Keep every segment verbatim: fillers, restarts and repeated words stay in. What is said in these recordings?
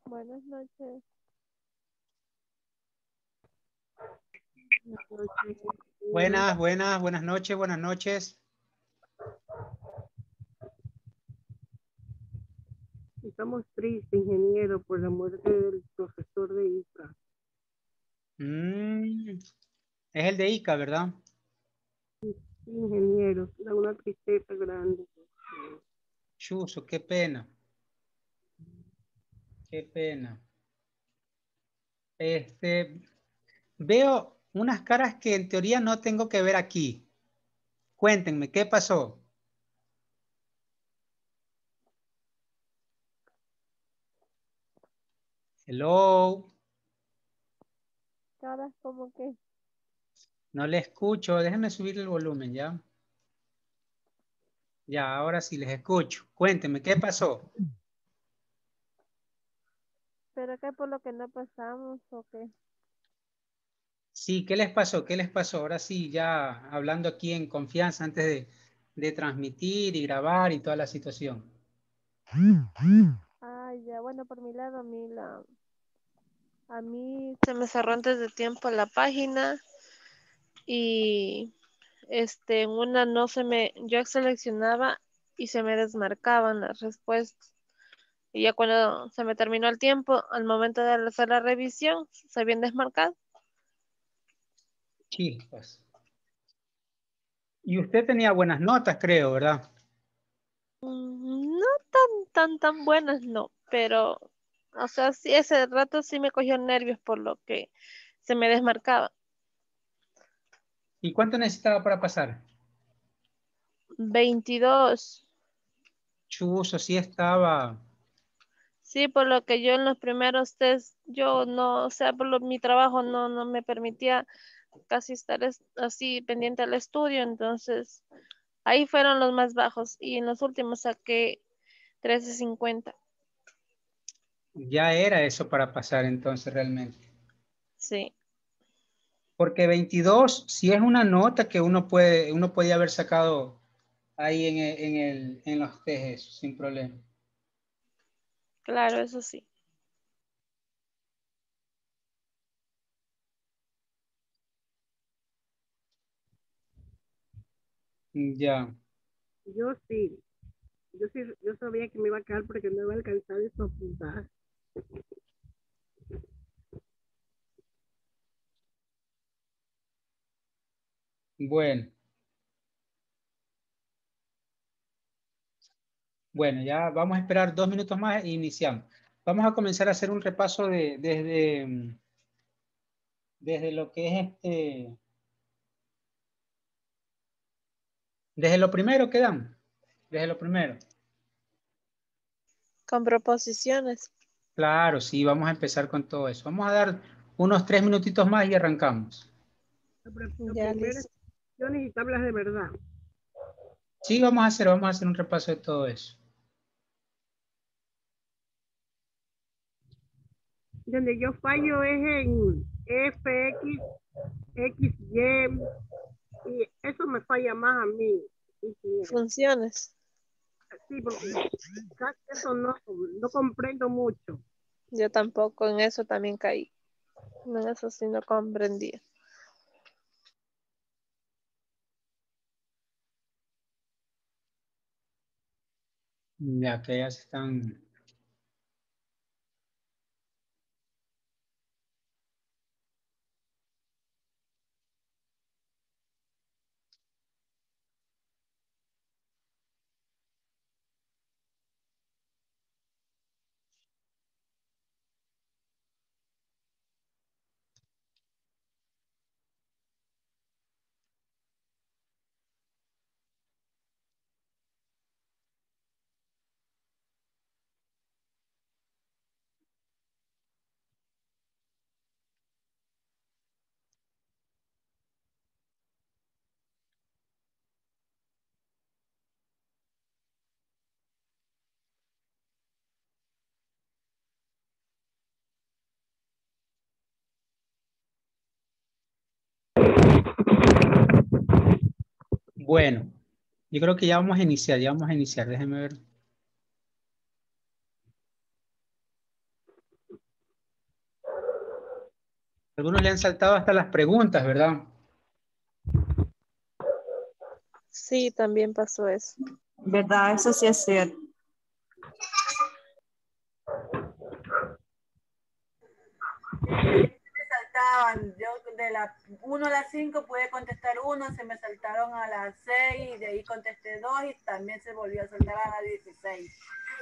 Buenas noches. Buenas, buenas, buenas noches, buenas noches. Estamos tristes, ingeniero, por la muerte del profesor de I C A. Mm, es el de Ica, ¿verdad? Sí, ingeniero, da una tristeza grande. Chuzo, qué pena. Qué pena. Este, veo unas caras que en teoría no tengo que ver aquí. Cuéntenme, ¿qué pasó? Hello, Caras como que no le escucho. Déjenme subir el volumen, ¿ya? Ya, ahora sí les escucho. Cuéntenme, ¿qué pasó? pero que por lo que no pasamos o qué. Sí, ¿qué les pasó? ¿Qué les pasó? Ahora sí, ya hablando aquí en confianza antes de, de transmitir y grabar y toda la situación. Ay, ya, bueno, por mi lado, a mí la, a mí se me cerró antes de tiempo la página y este, en una no se me, yo seleccionaba y se me desmarcaban las respuestas. Y ya cuando se me terminó el tiempo, al momento de hacer la revisión, se habían desmarcado. Chispas. Y usted tenía buenas notas, creo, ¿verdad? Mm, No tan, tan, tan buenas, no, pero, o sea, sí, ese rato sí me cogió nervios por lo que se me desmarcaba. ¿Y cuánto necesitaba para pasar? Veintidós. Chuzo, sí estaba. Sí, por lo que yo en los primeros test, yo no, o sea, por lo, mi trabajo no, no me permitía casi estar es- así pendiente al estudio, entonces ahí fueron los más bajos y en los últimos saqué trece cincuenta. Ya era eso para pasar entonces realmente. Sí, Porque veintidós sí es una nota que uno puede, uno podía haber sacado ahí en el, en el, en los test eso, sin problema. claro, eso sí. Ya. Yo sí, yo sí, yo sabía que me iba a quedar porque no iba a alcanzar esos puntajes. Bueno. Bueno, ya vamos a esperar dos minutos más e iniciamos. Vamos a comenzar a hacer un repaso de, desde, mm, desde lo que es este, desde lo primero que dan, desde lo primero. Con proposiciones. Claro, sí, vamos a empezar con todo eso. Vamos a dar unos tres minutitos más y arrancamos. Lo, pr- lo Ya primero es listo. acciones y tablas de verdad. Sí, vamos a hacer, vamos a hacer un repaso de todo eso. Donde yo fallo es en F, X, X, Y, y eso me falla más a mí, ingeniero. Funciones. Sí, porque casi eso no, no comprendo mucho. Yo tampoco en eso también caí. No, en eso sí no comprendía. Ya que ya se están. Bueno, yo creo que ya vamos a iniciar, ya vamos a iniciar. Déjenme ver. Algunos le han saltado hasta las preguntas, ¿verdad? Sí, también pasó eso. ¿Verdad? Eso sí es cierto. Me saltaban, yo de la uno a las cinco pude contestar uno, se me saltaron a las seis, y de ahí contesté dos y también se volvió a saltar a las dieciséis.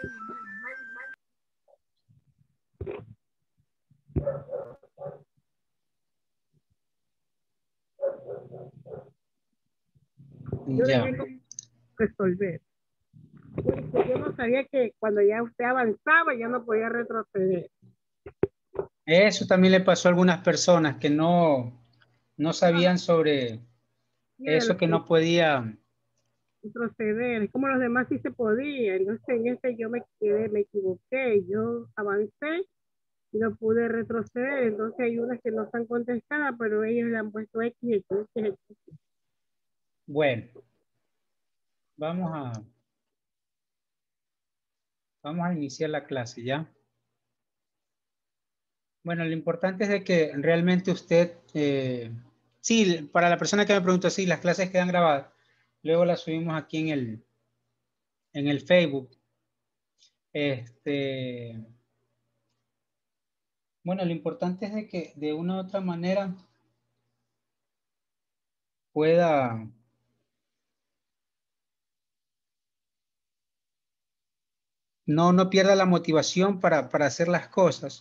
Yo Ya. dejé como resolver. Porque yo no sabía que cuando ya usted avanzaba ya no podía retroceder. Eso también le pasó a algunas personas que no, no sabían sobre Y eso, el- que no podía. retroceder, como los demás sí se podía. Entonces en este yo me quedé, me equivoqué, yo avancé y no pude retroceder. Entonces hay unas que no están contestadas, pero ellos le han puesto X y X, X. Bueno, vamos a, vamos a iniciar la clase, ¿ya? Bueno, lo importante es de que realmente usted, eh, sí, para la persona que me preguntó, sí, las clases quedan grabadas. Luego las subimos aquí en el, en el Facebook. Este, bueno, lo importante es de que de una u otra manera pueda, no, no pierda la motivación para, para hacer las cosas.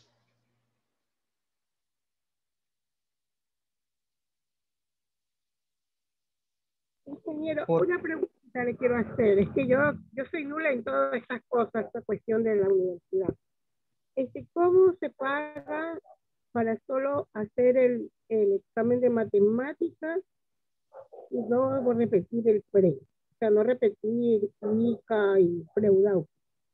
Ingeniero, Por, una pregunta le quiero hacer. Es que yo, yo soy nula en todas estas cosas, esta cuestión de la universidad. Este, ¿cómo se paga para solo hacer el, el examen de matemáticas y no repetir el pre? O sea, no repetir química y freudau.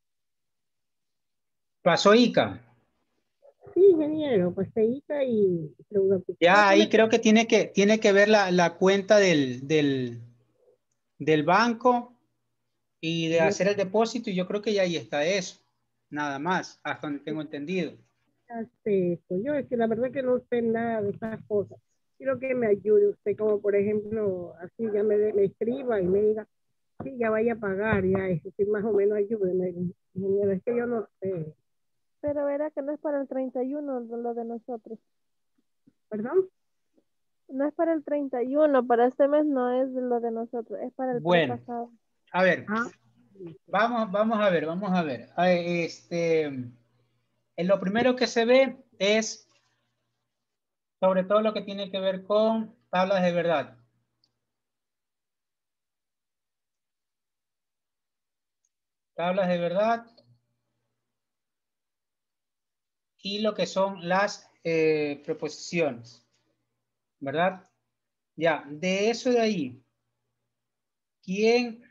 pasó ICA. Sí, ingeniero, pasteíta y freudau. Ya ahí creo que tiene que, tiene que ver la, la cuenta del, del, del banco y de hacer el depósito, y yo creo que ya ahí está eso. Nada más, hasta donde tengo entendido. Hace eso. Yo es que la verdad que no sé nada de esas cosas. Quiero que me ayude usted, como por ejemplo, así ya me, me escriba y me diga, sí, ya vaya a pagar, ya, eso sí, más o menos ayúdeme. Ingeniero, es que yo no sé. Pero verá que no es para el treinta y uno lo de nosotros. ¿Perdón? No es para el treinta y uno, para este mes no es lo de nosotros, es para el Bueno, pasado. a ver, Ah, vamos, vamos a ver, vamos a ver. A ver, Este, en lo primero que se ve es sobre todo lo que tiene que ver con tablas de verdad. Tablas de verdad y lo que son las eh, preposiciones, ¿verdad? Ya, de eso de ahí, ¿quién?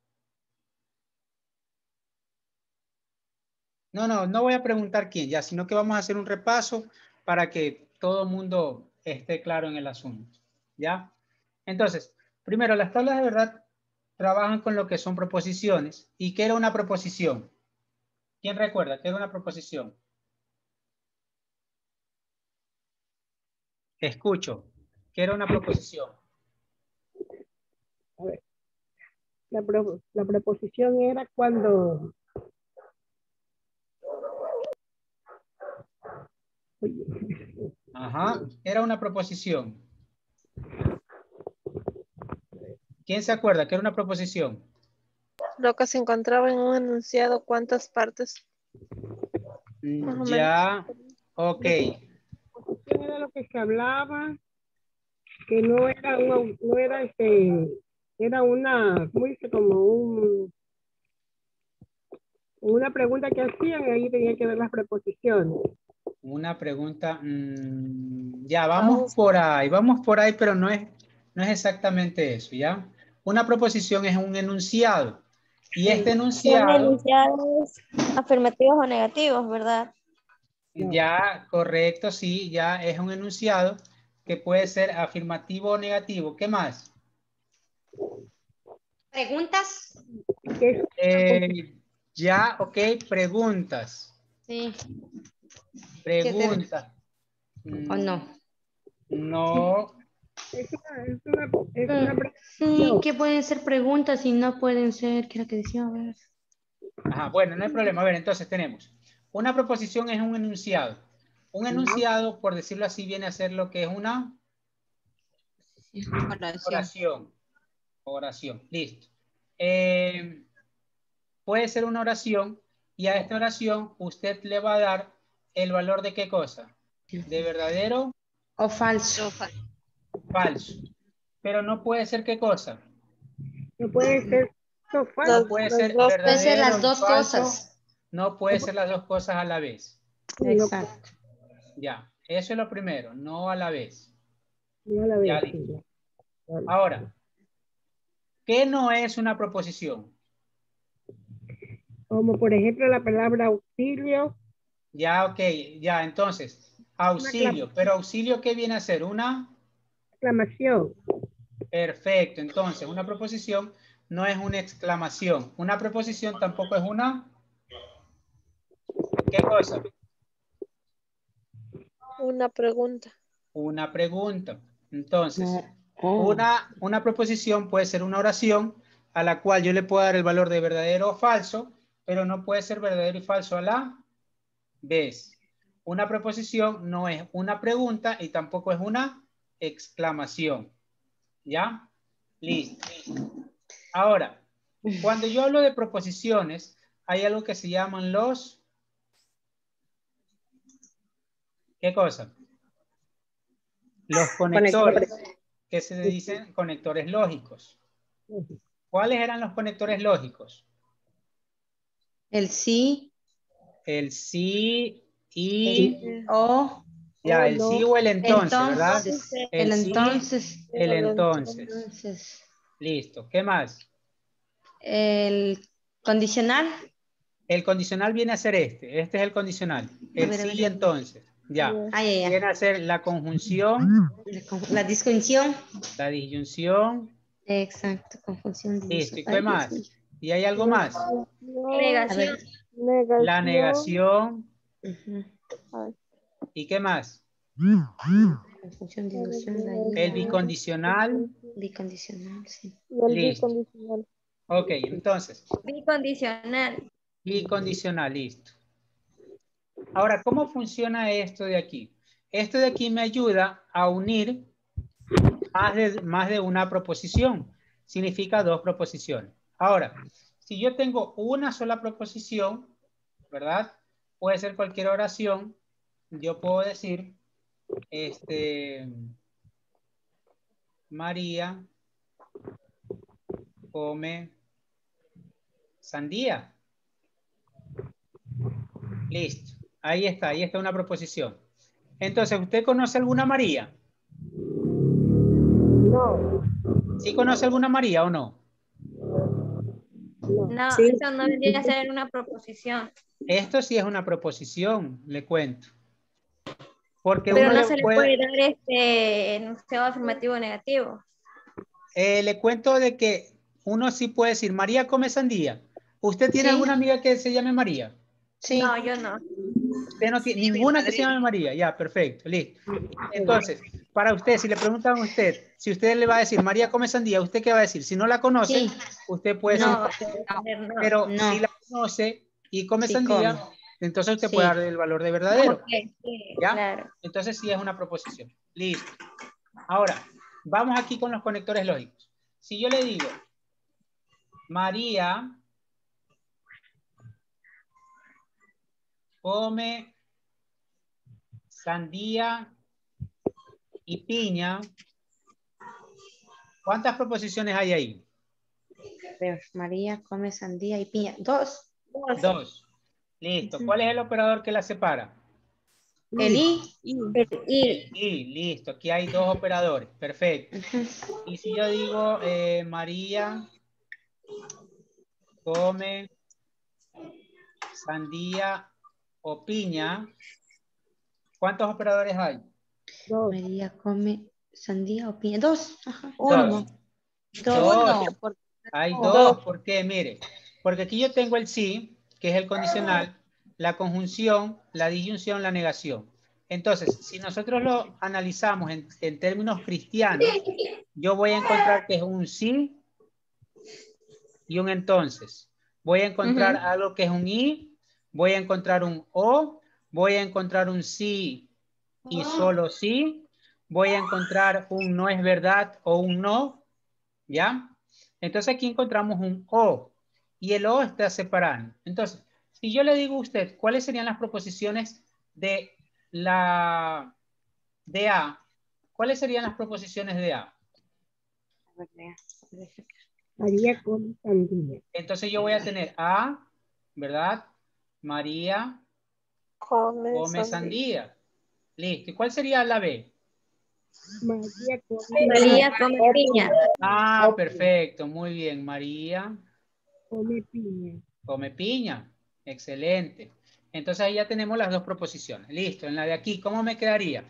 No, no, no voy a preguntar quién ya, sino que vamos a hacer un repaso para que todo el mundo esté claro en el asunto, ¿ya? Entonces, primero, las tablas de verdad trabajan con lo que son proposiciones. ¿Y qué era una proposición? ¿Quién recuerda qué era una proposición? Escucho. ¿Qué era una proposición? a ver, la, pro, la preposición era cuando... Oye, Ajá, era una proposición. ¿Quién se acuerda qué era una proposición? Lo que se encontraba en un enunciado, ¿cuántas partes? Más o menos. Ya, ok. proposición era lo que se hablaba, que no era, una, no era este, era una, ¿cómo dice? Como un... una pregunta que hacían y ahí tenía que ver las preposiciones. Una pregunta. Mmm, ya, vamos por ahí, vamos por ahí, pero no es, no es exactamente eso, ¿ya? Una proposición es un enunciado. Y este Son enunciado, enunciados afirmativos o negativos, ¿verdad? No. ya, correcto, sí, ya es un enunciado que puede ser afirmativo o negativo. ¿Qué más? ¿Preguntas? ¿Qué es? Eh, ya, ok, preguntas. Sí. ¿Qué te- Preguntas. ¿O Mm, no? No. Es una, es una, es Mm, una Sí, preposición. que pueden ser preguntas y no pueden ser, ¿qué era que decía? A ver. Ajá, bueno, no hay problema. A ver, entonces tenemos. Una proposición es un enunciado. Un enunciado, por decirlo así, viene a ser lo que es una Oración. oración. Oración, listo. Eh, puede ser una oración y a esta oración usted le va a dar el valor de qué cosa. De verdadero O falso. No, fa- falso. Pero no puede ser qué cosa. No puede ser sofá. No puede Las ser dos. Puede ser verdadero las y dos falso. cosas. No puede ser las dos cosas a la vez. Exacto. Ya, eso es lo primero, no a la vez. No la Ya veo. listo. Ahora, ¿qué no es una proposición? Como por ejemplo la palabra auxilio. Ya, ok, ya, entonces, auxilio. Pero auxilio, ¿qué viene a ser? Una... Exclamación. Perfecto, entonces, una proposición no es una exclamación. Una proposición tampoco es una... ¿Qué cosa? Una pregunta. Una pregunta. Entonces, No. Oh. una, una proposición puede ser una oración a la cual yo le puedo dar el valor de verdadero o falso, pero no puede ser verdadero y falso a la vez. Una proposición no es una pregunta y tampoco es una exclamación. ¿Ya? Listo. Ahora, cuando yo hablo de proposiciones, hay algo que se llaman los... ¿Qué cosa? Los conectores, que se dicen conectores lógicos. ¿Cuáles eran los conectores lógicos? El sí, El sí y... o, Ya, Oh, el sí no. o el entonces, ¿verdad? entonces, El el sí, entonces, el El entonces. entonces, Listo. ¿Qué más? el condicional. El condicional viene a ser este. Este es el condicional. A El ver, a sí ver. y entonces. Ya. Ah, ya, ya. Viene a ser la conjunción, La, con- la disjunción. la disyunción. Exacto, conjunción, Listo. división. ¿Y qué Ay, Dios más? mío. ¿Y hay algo más? A Negación. ver. Negación. La negación. Ujú. Ay, ¿Y qué más? Conjunción, disjunción, la I, El la O, bicondicional. bicondicional, sí. Y el Listo. bicondicional. Ok, entonces. Bicondicional. Bicondicional, listo. Ahora, ¿cómo funciona esto de aquí? Esto de aquí me ayuda a unir más de, más de una proposición. Significa dos proposiciones. Ahora, si yo tengo una sola proposición, ¿verdad? Puede ser cualquier oración. Yo puedo decir, este, María come sandía. Listo. Ahí está, ahí está una proposición. Entonces, ¿usted conoce alguna María? No. ¿Sí conoce alguna María o no? No, Sí. eso no debería ser una proposición. Esto sí es una proposición, le cuento. Porque Pero uno no le se le puede, puede dar este enunciado afirmativo o negativo. eh, le cuento de que uno sí puede decir, María come sandía. ¿Usted tiene Sí. alguna amiga que se llame María? Sí. No, yo no. Usted no tiene ninguna que se llame María. Ya, perfecto, listo. Entonces, para usted, si le preguntan a usted, si usted le va a decir María come sandía, ¿usted qué va a decir? Si no la conoce, Sí. usted puede No, decir, no. no. pero No. si la conoce y come Sí, sandía, come. entonces usted Sí. puede darle el valor de verdadero. Ok, sí, ¿Ya? claro. Entonces sí es una proposición. Listo. Ahora, vamos aquí con los conectores lógicos. Si yo le digo, María come sandía y piña, ¿cuántas proposiciones hay ahí? A ver, María come sandía y piña. Dos. Dos. Dos. Listo. Ujú. ¿Cuál es el operador que la separa? El I. El I. Y listo. Aquí hay dos operadores. Perfecto. Ujú. Y si yo digo, eh, María come sandía o piña, ¿cuántos operadores hay? Dos. María come sandía o piña. Dos. Ajá. Dos. Dos. Dos. Uno, porque Hay Dos. dos. ¿Por qué? Mire, porque aquí yo tengo el sí, que es el condicional, la conjunción, la disyunción, la negación. Entonces, si nosotros lo analizamos en, en términos cristianos, yo voy a encontrar que es un sí y un entonces. Voy a encontrar Ujú. algo que es un y, voy a encontrar un o, voy a encontrar un sí y solo sí, voy a encontrar un no es verdad o un no, ¿ya? Entonces aquí encontramos un o y el o está separado. Entonces, si yo le digo a usted, ¿cuáles serían las proposiciones de la de A? ¿Cuáles serían las proposiciones de A? A ver, vea. María come sandía. Entonces yo voy a tener A, ¿verdad? María Come come sandía. sandía. Listo. ¿Y cuál sería la B? María come María come piña. Ah, perfecto. Muy bien. María come piña. come piña. Excelente. Entonces ahí ya tenemos las dos proposiciones. Listo. En la de aquí, ¿cómo me quedaría?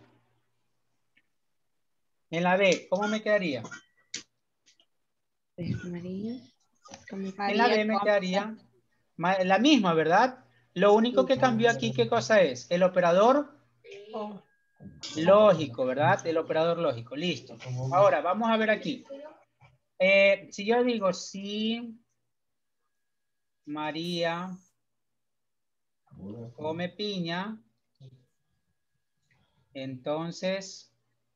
En la B, ¿cómo me quedaría? Pues, María come En la B me quedaría ma- la misma, ¿verdad? Lo único que cambió aquí, ¿qué cosa es? El operador lógico, ¿verdad? El operador lógico. Listo. Ahora, vamos a ver aquí. Eh, si yo digo si María come piña, entonces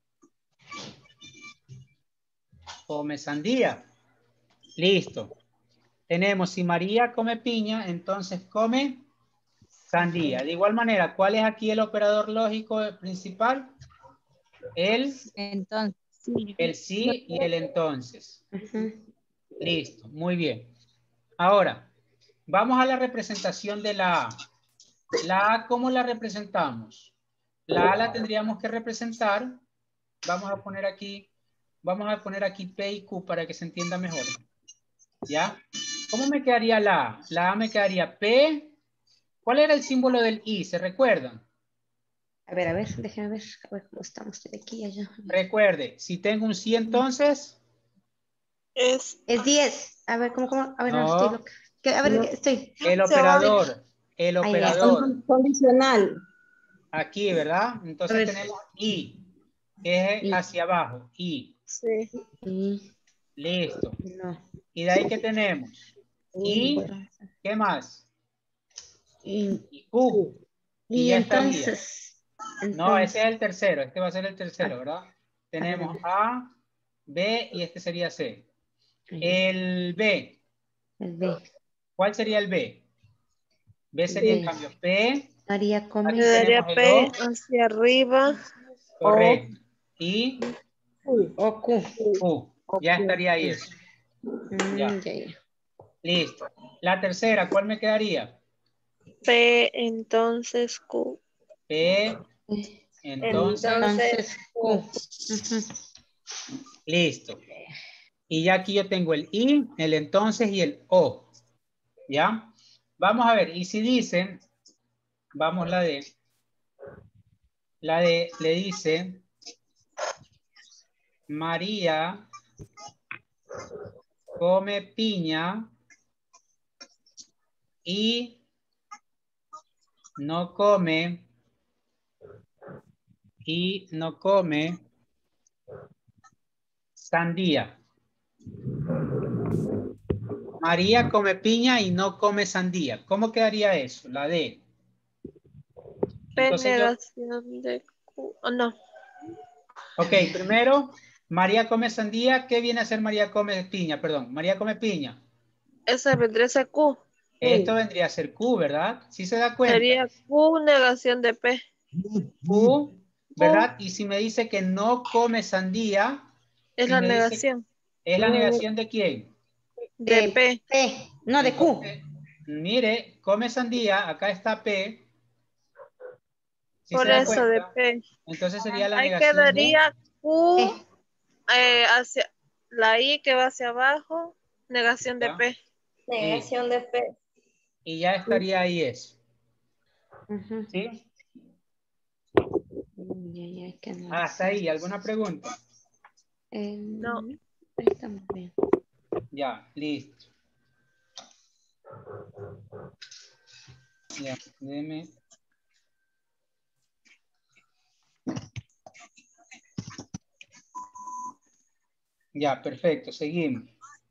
come sandía. Listo. Tenemos si María come piña, entonces come sandía. De igual manera, ¿cuál es aquí el operador lógico principal? El, Entonces, el sí y el entonces. Ujú. Listo, muy bien. Ahora, vamos a la representación de la A. La A, ¿cómo la representamos? La A la tendríamos que representar. Vamos a poner aquí, vamos a poner aquí P y Q para que se entienda mejor. ¿Ya? ¿Cómo me quedaría la A? La A me quedaría P. ¿Cuál era el símbolo del I? ¿Se recuerdan? A ver, a ver, déjame ver, a ver cómo estamos de aquí a allá. A ver. Recuerde, si tengo un sí entonces, Es Es diez. A ver, ¿cómo, cómo? A ver, no, estoy no, loca. ¿Qué? A ver, No. estoy. el se va. operador, el Ahí ya. operador, Condicional. aquí, ¿verdad? A Entonces ver. tenemos I, que es Y, hacia abajo, I, Sí. y, listo. no. Y de ahí que tenemos I, Entonces, ¿qué más? y, Y Q, y y ya estaría. entonces, No, ese entonces, es el tercero, este va a ser el tercero, ah, ¿verdad? a ver, Tenemos A, B y este sería C. ahí, El B, el B, ¿cuál sería el B? B el sería en B. cambio P, María aquí Le come, daría tenemos el P O, hacia arriba. O. correcto, y o Q. Q, ya estaría ahí eso. Ya, Mm, ya, ya. listo. La tercera, ¿cuál me quedaría? P entonces Q. P, Eh, entonces, Entonces, Q. Ujú. listo. Y ya aquí yo tengo el I, el entonces y el O. ¿Ya? Vamos a ver, y si dicen, vamos la de, la de, le dice, María come piña y no come, y no come sandía. María come piña y no come sandía. ¿Cómo quedaría eso? La D. P Entonces yo, negación de Q. Oh, no. ok, primero, María come sandía. ¿Qué viene a ser María come piña? Perdón, María come piña. Esa vendría a ser Q. Esto vendría a ser Q, ¿verdad? ¿Sí se da cuenta? Sería Q negación de P. Q, Q ¿verdad? Y si me dice que no come sandía, es si la me dice, negación ¿es la negación de quién? de De P. P, no de Q. Entonces, mire, come sandía, acá está P, ¿sí se Por da eso de cuenta? P. Entonces sería la Ahí negación de quedaría Q P. eh, hacia la I que va hacia abajo. Negación de ¿ya? P. Listo. Negación de P. Y ya estaría ahí eso. Ujú. ¿Sí? Mm, ya, ya, hay que Hasta analizar. ahí, ¿alguna pregunta? Eh, No. ahí estamos bien. Ya, listo. Ya, déjeme. Ya, perfecto, seguimos.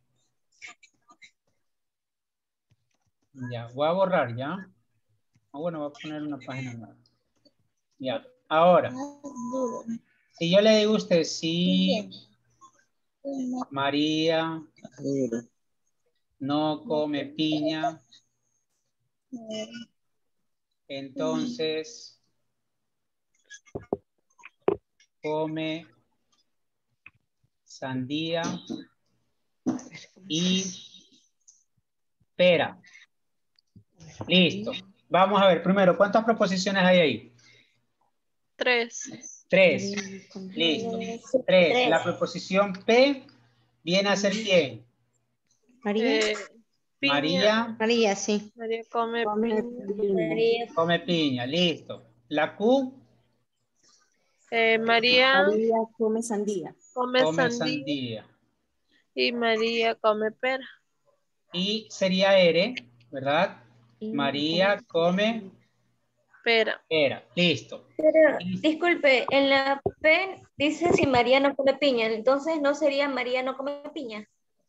Ya, voy a borrar, ¿ya? Ah, bueno, voy a poner una página nueva. Ya, ahora, si yo le digo a usted, sí, María no come piña, entonces come sandía y pera. Listo. Vamos a ver, primero, ¿cuántas proposiciones hay ahí? Tres. Tres. Listo. Tres. La preposición P viene a ser ¿quién? María. Eh, piña. María María, sí. María come Come piña. piña. María, come piña. Listo. La Q Eh, María María come sandía. come come sandía. sandía. Y María come pera. Y sería R, ¿verdad? María come Pera. pera. Listo. pero Listo. disculpe, en la P dice si María no come piña, entonces no sería María no come piña.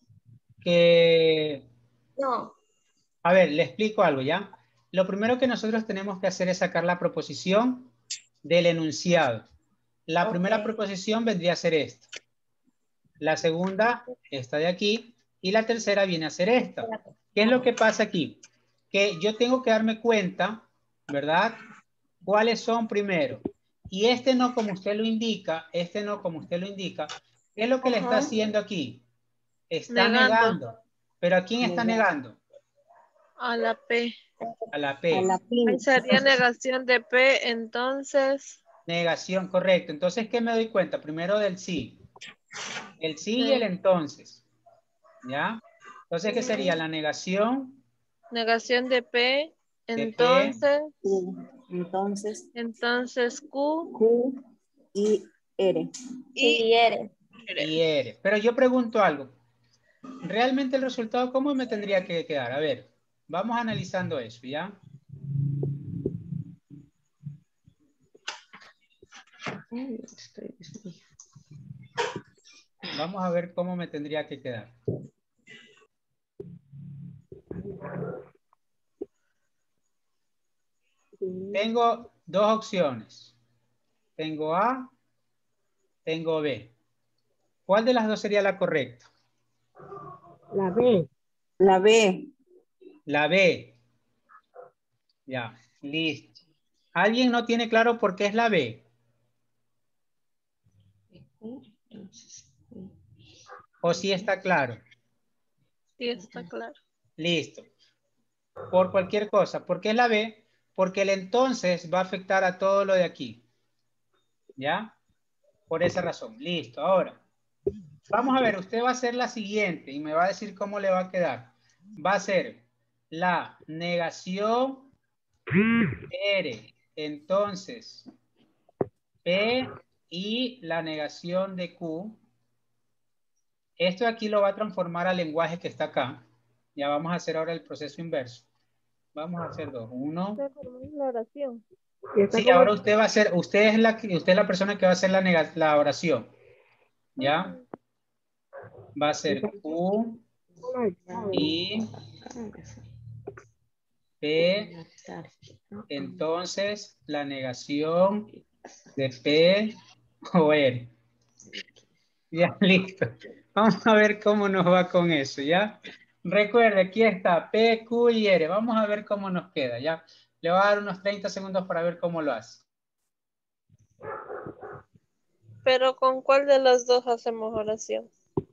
Que, No. a ver, le explico algo, ¿ya? Lo primero que nosotros tenemos que hacer es sacar la proposición del enunciado. La primera Ok. proposición vendría a ser esta. La segunda, esta de aquí. Y la tercera viene a ser esta. ¿Qué es lo que pasa aquí? Que yo tengo que darme cuenta, ¿verdad? ¿Cuáles son primero? Y este no como usted lo indica, este no como usted lo indica. ¿Qué es lo que le está Ajá. haciendo aquí? Está Negando. negando. ¿Pero a quién está negando? A la P. A la A P. la piña. Ahí sería negación de P, entonces. Negación, correcto. Entonces, ¿qué me doy cuenta? Primero del sí. El sí y el Sí. entonces. ¿Ya? Entonces, ¿qué sería? La negación Negación de P, de P entonces. Q. Entonces, Entonces Q Q y R. y Y eres. y R. Pero yo pregunto algo. ¿Realmente el resultado cómo me tendría que quedar? A ver, vamos analizando eso, ¿ya? Vamos a ver cómo me tendría que quedar. Tengo dos opciones. Tengo A, tengo B. ¿Cuál de las dos sería la correcta? La B. La B. La B. Ya, listo. ¿Alguien no tiene claro por qué es la B? ¿O sí está claro? sí está claro. Listo. Por cualquier cosa. ¿Por qué es la B? Porque el entonces va a afectar a todo lo de aquí. ¿Ya? Por esa razón. Listo. Ahora, vamos a ver. Usted va a hacer la siguiente y me va a decir cómo le va a quedar. Va a ser la negación R. Entonces, P y la negación de Q. Esto aquí lo va a transformar al lenguaje que está acá. Ya vamos a hacer ahora el proceso inverso. Vamos a hacer dos. Uno. La oración. Y está Sí, como ahora usted va a hacer, usted es la, usted es la persona que va a hacer la, nega- la oración. ¿Ya? Va a ser Q, I, P, entonces la negación de P o R. Ya, listo. Vamos a ver cómo nos va con eso, ¿ya? Recuerde, aquí está P, Q y R. Vamos a ver cómo nos queda, ¿ya? Le voy a dar unos treinta segundos para ver cómo lo hace. Pero ¿con cuál de las dos hacemos oración?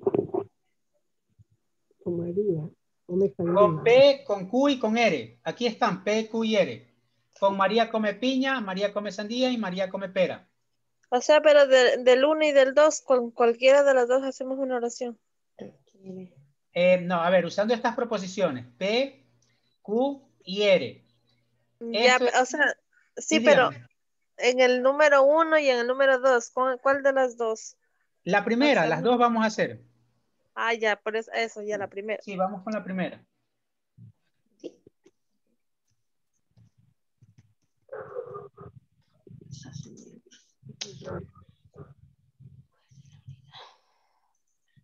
con María. Come Con sandía. P, con Q y con R. Aquí están P, Q y R. Con María come piña, María come sandía y María come pera. O sea, pero de- del uno y del dos, con cualquiera de las dos hacemos una oración. Eh, no, a ver, usando estas proposiciones, P, Q y R. Ya, Esto pe- es, o sea, sí, sí, pero dígame. en el número uno y en el número dos, ¿cuál cuál de las dos La primera, las hacemos? dos vamos a hacer. Ah, ya, por eso, eso, ya la primera. Sí, vamos con la primera.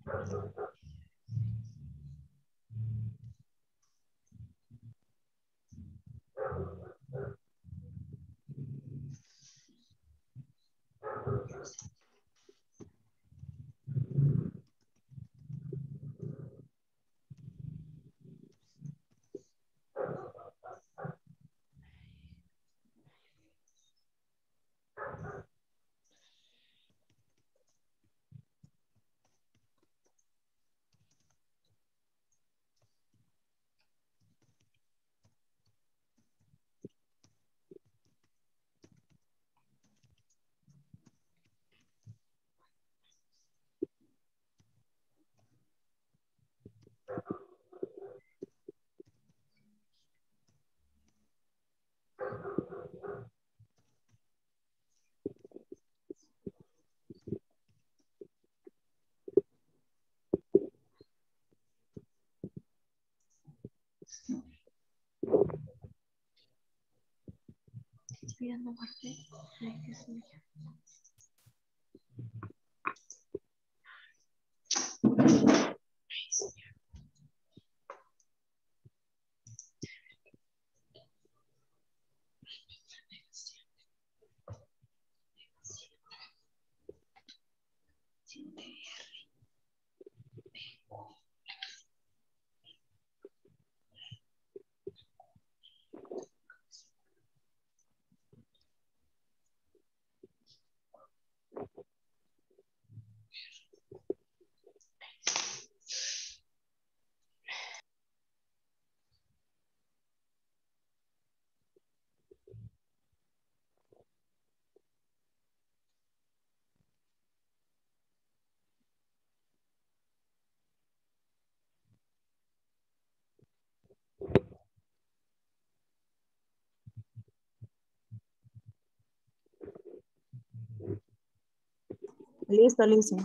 Listo, listo.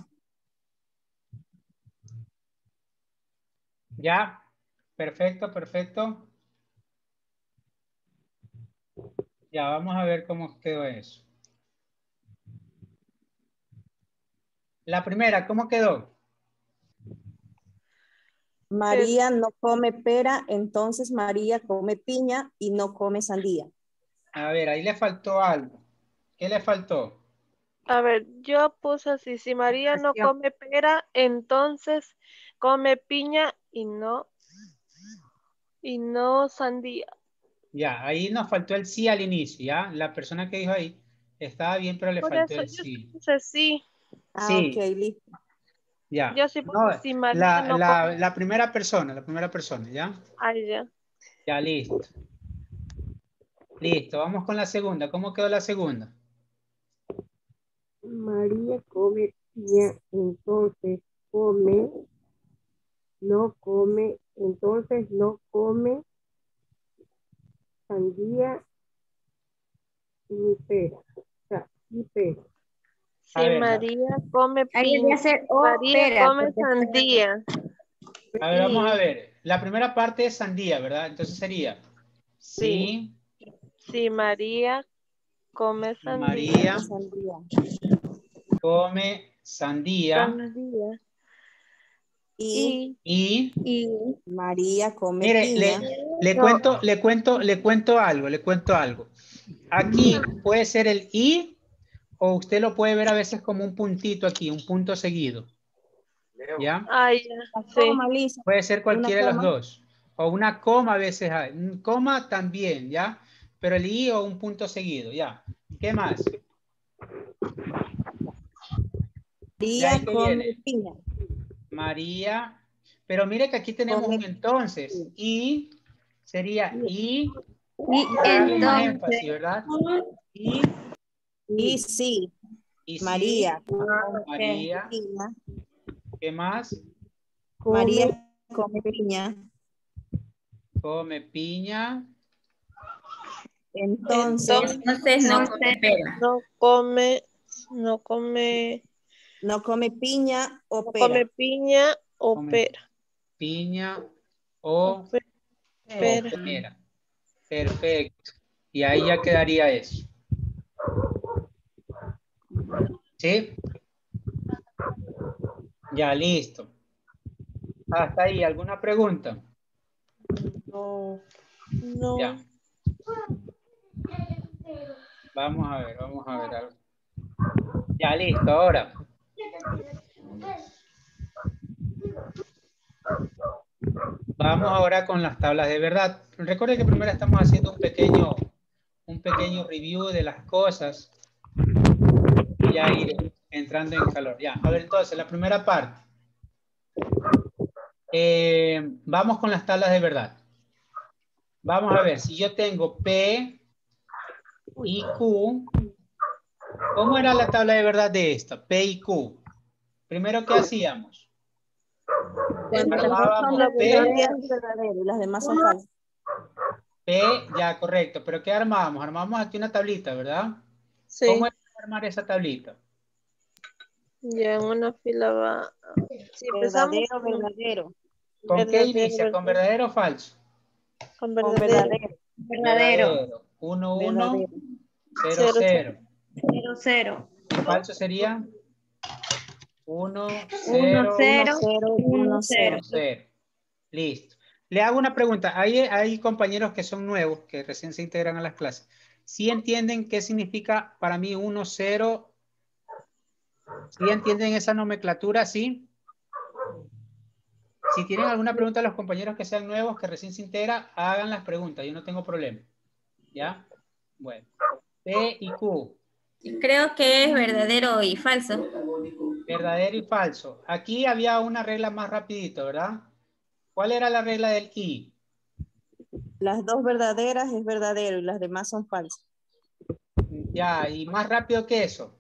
Ya, perfecto, perfecto. Ya, vamos a ver cómo quedó eso. La primera, ¿cómo quedó? María no come pera, entonces María come piña y no come sandía. A ver, ahí le faltó algo. ¿Qué le faltó? A ver, yo puse así, si María no Cuestión. come pera, entonces come piña y no, y no sandía. Ya, ahí nos faltó el sí al inicio, ¿ya? La persona que dijo ahí estaba bien, pero le Por faltó eso el yo sí sí. puse sí, Ah, ok, Sí, listo. ya. yo sí No, puse si María la, no la, come. la primera persona, la primera persona, ¿ya? Ay, ya. Ya, listo. Listo, vamos con la segunda. ¿Cómo quedó la segunda? María come piña, entonces come, no come, entonces no come sandía ni pera. O sea, y pera. A Si ver, la- María come Ahí piña, debe ser María ópera. come sandía. a ver, vamos a Y ver. La primera parte es sandía, ¿verdad? Entonces sería sí, sí, si María come sandía, María Come sandía. come sandía sandía Y y, y Y María come mire, piña. le, le no, cuento, le cuento, le cuento algo, le cuento algo. Aquí puede ser el y o usted lo puede ver a veces como un puntito aquí, un punto seguido. ¿Ya? ay, ya, La sí. coma, Lisa. Puede ser Una cualquiera de los coma. dos. O una coma a veces hay. Un coma también, ¿ya? Pero el i o un punto seguido, ¿ya? ¿Qué más? ¿De ahí María qué come viene? piña. María. Pero mire que aquí tenemos Come un entonces. Y sería y. Y Darle más entonces, énfasis, ¿verdad? Y, y sí, y sí. María come ok. María. piña. ¿Qué más? Come, María come piña. Come piña. Entonces Entonces no come pera. No come, no come, no come piña o no come pera. piña o Come pera. piña O o, pe- o pera. pera. Perfecto. Y ahí ya quedaría eso. ¿Sí? Ya, listo. Hasta ahí, ¿alguna pregunta? No. No. Ya. Vamos a ver, vamos a ver algo. Ya, listo, ahora. Vamos ahora con las tablas de verdad. Recuerden que primero estamos haciendo un pequeño, un pequeño review de las cosas. Y ya ir entrando en calor. Ya, a ver, entonces, la primera parte. Eh, vamos con las tablas de verdad. Vamos a ver, si yo tengo P y Q, ¿cómo era la tabla de verdad de esta? P y Q. Primero, ¿qué hacíamos? Cuando las dos son Armábamos P, verdaderas es verdadero y las demás son falsas. P, ya, correcto. ¿Pero qué armábamos? Armamos aquí una tablita, ¿verdad? Sí. ¿Cómo es armar esa tablita? Ya en una fila va. Si empezamos Verdadero, con verdadero. ¿Con qué verdadero, inicia? ¿Con verdadero, verdadero o falso? con Con verdadero. verdadero. Verdadero. uno, uno, Verdadero. cero, Cero, cero. Cero, cero. ¿Y falso sería? uno, Uno, cero, cero, cero, uno, uno, cero. cero. Listo. Le hago una pregunta. Hay, hay compañeros que son nuevos, que recién se integran a las clases. ¿Sí entienden qué significa para mí uno, cero? ¿Sí entienden esa nomenclatura? ¿Sí? Si tienen alguna pregunta a los compañeros que sean nuevos, que recién se integran, hagan las preguntas. Yo no tengo problema. ¿Ya? Bueno. P y Q. Creo que es verdadero y falso. Verdadero y falso. Aquí había una regla más rapidito, ¿verdad? ¿Cuál era la regla del I? Las dos verdaderas es verdadero y las demás son falsas. Ya, y más rápido que eso.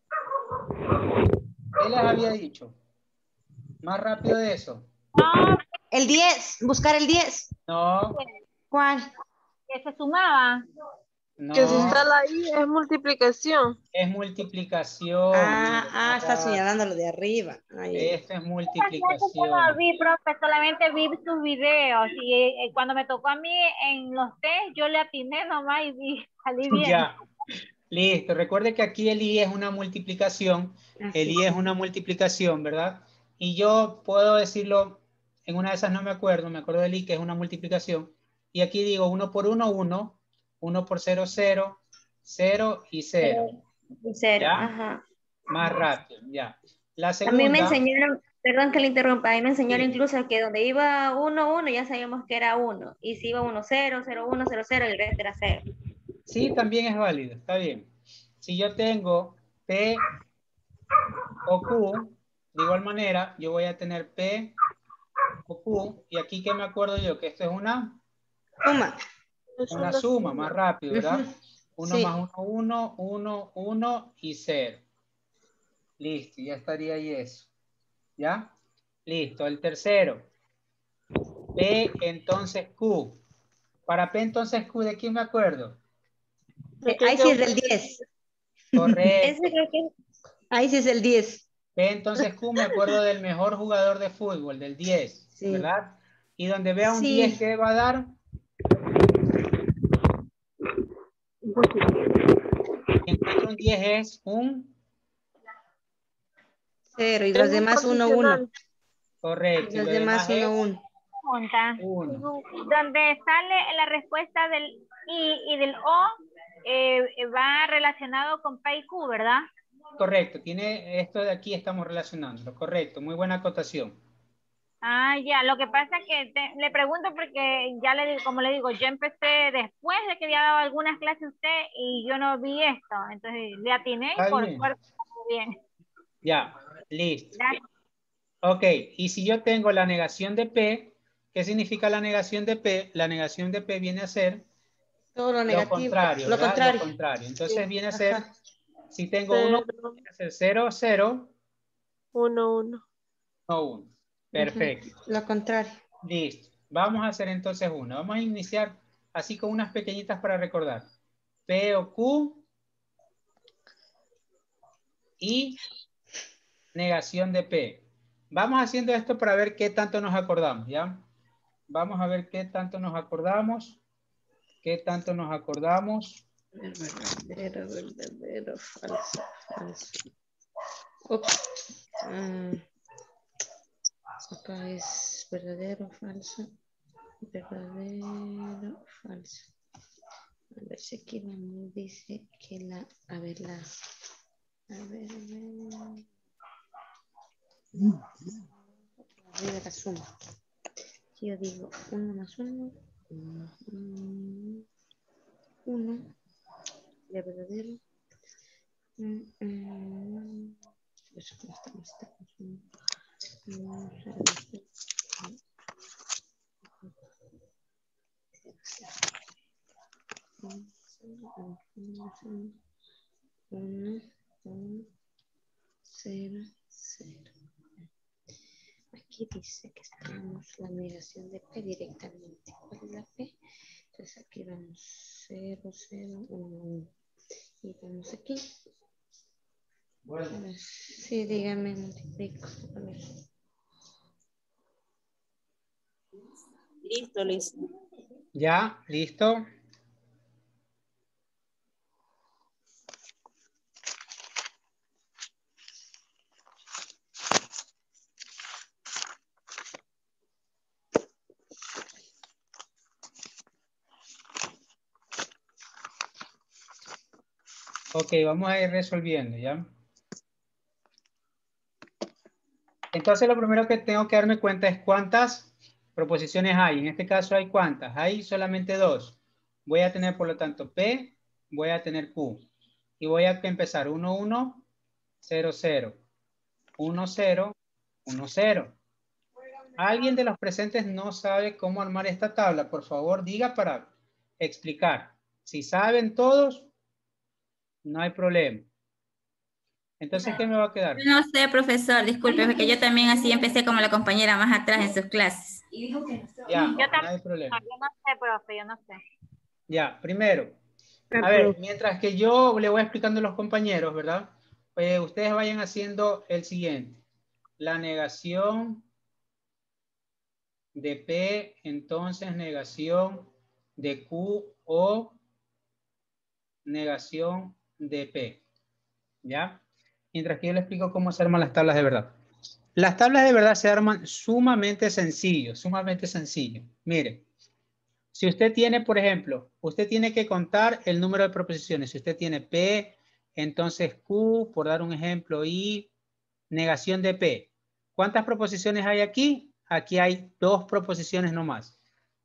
¿Qué les había dicho? Más rápido de eso. El diez, buscar el diez. No, ¿Cuál? Que se sumaba. Que si no, está la I es multiplicación. es multiplicación. Ah, ah, está Ah, señalando lo de arriba. Ay, ay. esto es Yo no multiplicación. vi, profe, solamente vi sus videos y eh, cuando me tocó a mí en los test, yo le atiné nomás y vi, salí bien. Ya, listo. Recuerde que aquí el I es una multiplicación. Ah, El sí, I es sí. una multiplicación, ¿verdad? Y yo puedo decirlo, en una de esas no me acuerdo, me acuerdo del I que es una multiplicación. Y aquí digo uno por uno, uno. uno por cero, cero. cero y cero. Cero, ¿Ya? ajá. Más rápido, ya. La A mí me segunda. enseñaron, perdón que le interrumpa, a mí me enseñaron Sí. incluso que donde iba uno, uno, ya sabíamos que era uno. Y si iba uno, cero, cero, uno, cero, cero, y el resto era cero. Sí, también es válido, está bien. Si yo tengo P o Q, de igual manera, yo voy a tener P o Q, y aquí que me acuerdo yo, que esto es una, Suma. Es una una suma, suma. más rápido, ¿verdad? Ujú. uno Sí. más uno, uno, uno, uno y cero. Listo, ya estaría ahí eso. ¿Ya? Listo, el tercero. P entonces Q. Para P entonces Q, ¿de quién me acuerdo? Eh, Ahí sí es del diez. Correcto. Ese creo que Ahí sí es el diez. P entonces Q, me acuerdo del mejor jugador de fútbol, del diez, Sí. ¿verdad? Y donde vea un Sí. diez, ¿qué va a dar? Si encuentro un diez es un... Cero. Y Es los un demás uno, uno. condicional. Correcto. Y Y los lo demás demás uno, es uno. Pregunta. uno. Donde sale la respuesta del I y del O, eh, va relacionado con P y Q, ¿verdad? Correcto. Tiene esto de aquí, estamos relacionando. Correcto. Muy buena acotación. Ah, ya, lo que pasa es que te- le pregunto porque ya le digo, como le digo, yo empecé después de que había dado algunas clases a usted y yo no vi esto, entonces le atiné y Está por bien. suerte bien. Ya. Listo. Gracias. Ok. Y si yo tengo la negación de P, ¿qué significa la negación de P? La negación de P viene a ser Todo lo lo negativo. contrario, Lo ¿verdad? contrario. Lo contrario. Entonces Sí. viene a ser, Ajá. si tengo uno, Cero, viene a ser cero, cero, uno, uno. no uno. Ujú. Perfecto. Lo contrario. Listo. Vamos a hacer entonces una. Vamos a iniciar así con unas pequeñitas para recordar. P o Q y negación de P. Vamos haciendo esto para ver qué tanto nos acordamos, ¿ya? Vamos a ver qué tanto nos acordamos. ¿Qué tanto nos acordamos? Verdadero, verdadero, falso, falso. Ups. Mm. Acá es verdadero, falso. Verdadero, falso. A ver si aquí me dice que la, a ver las, a ver, a ver. Arriba la suma. Si yo digo uno más uno, uno, uno, de verdadero. Mm, mm, eso cómo estamos, estamos, mm, mm, cero, cero, uno, uno, cero, cero. Aquí dice que estamos la negación de P directamente. ¿Cuál es la P? Entonces aquí vamos cero, cero, uno, uno. Y vamos aquí. A ver, sí, dígame, multiplico. A ver. Listo, listo. Ya, listo. Ok, vamos a ir resolviendo, ¿ya? Entonces, lo primero que tengo que darme cuenta es cuántas proposiciones hay. En este caso, ¿hay cuántas? Hay solamente dos. Voy a tener, por lo tanto, P, voy a tener Q. Y voy a empezar uno, uno, cero, cero. uno, cero, uno, cero. ¿Alguien de los presentes no sabe cómo armar esta tabla? Por favor, diga para explicar. Si saben todos, no hay problema. Entonces, ¿qué me va a quedar? No sé, profesor, disculpe, porque yo también así empecé como la compañera más atrás en sus clases. Ya, Yo no también, hay problema. yo no sé, profe, yo no sé. Ya, primero. A ver, mientras que yo le voy explicando a los compañeros, ¿verdad? Pues ustedes vayan haciendo el siguiente. La negación de P, entonces negación de Q o negación de P. ¿Ya? Mientras que yo le explico cómo se arman las tablas de verdad. Las tablas de verdad se arman sumamente sencillo, sumamente sencillo. Mire, si usted tiene, por ejemplo, usted tiene que contar el número de proposiciones. Si usted tiene P, entonces Q, por dar un ejemplo, y negación de P. ¿Cuántas proposiciones hay aquí? Aquí hay dos proposiciones nomás.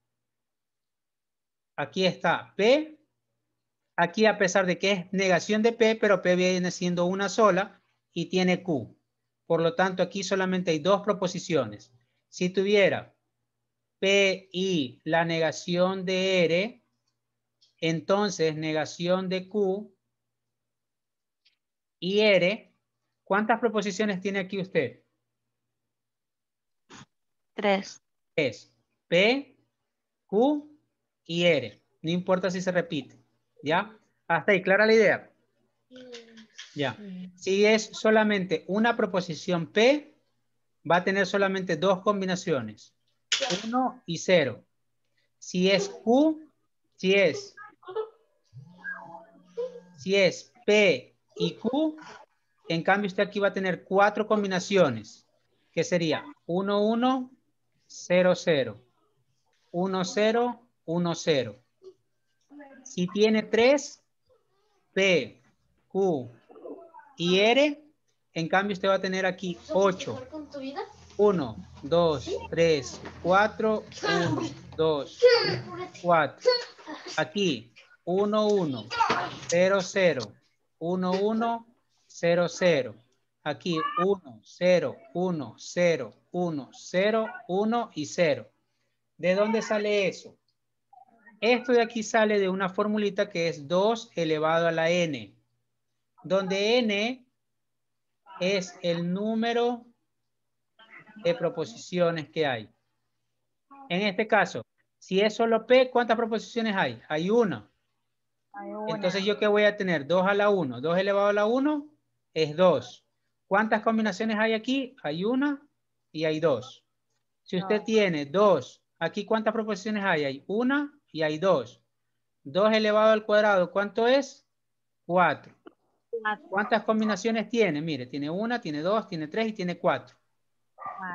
Aquí está P. Aquí, a pesar de que es negación de P, pero P viene siendo una sola y tiene Q. Por lo tanto, aquí solamente hay dos proposiciones. Si tuviera P y la negación de R, entonces negación de Q y R, ¿cuántas proposiciones tiene aquí usted? Tres. Es P, Q y R. No importa si se repite. ¿Ya? Hasta ahí, ¿clara la idea? Ya. Si es solamente una proposición P, va a tener solamente dos combinaciones. uno y cero. Si es Q, si es, si es P y Q, en cambio usted aquí va a tener cuatro combinaciones, que sería uno, uno, cero, cero, uno, cero, uno, cero. Si tiene tres, P, Q y R, en cambio usted va a tener aquí ocho. uno, dos, tres, cuatro, uno, dos, cuatro. Aquí, uno, uno, cero, cero, uno, uno, cero, cero. Aquí, uno, cero, uno, cero, uno, cero, uno y cero. ¿De dónde sale eso? Esto de aquí sale de una formulita que es dos elevado a la n, donde n es el número de proposiciones que hay. En este caso, si es solo P, ¿cuántas proposiciones hay? Hay una. Hay una. Entonces, ¿yo qué voy a tener? dos a la uno. dos elevado a la uno es dos. ¿Cuántas combinaciones hay aquí? Hay una y hay dos. Si usted No. tiene dos, ¿aquí cuántas proposiciones hay? Hay una y hay dos. dos elevado al cuadrado, ¿cuánto es? cuatro. ¿Cuántas combinaciones tiene? Mire, tiene una, tiene dos, tiene tres y tiene cuatro. Cuatro.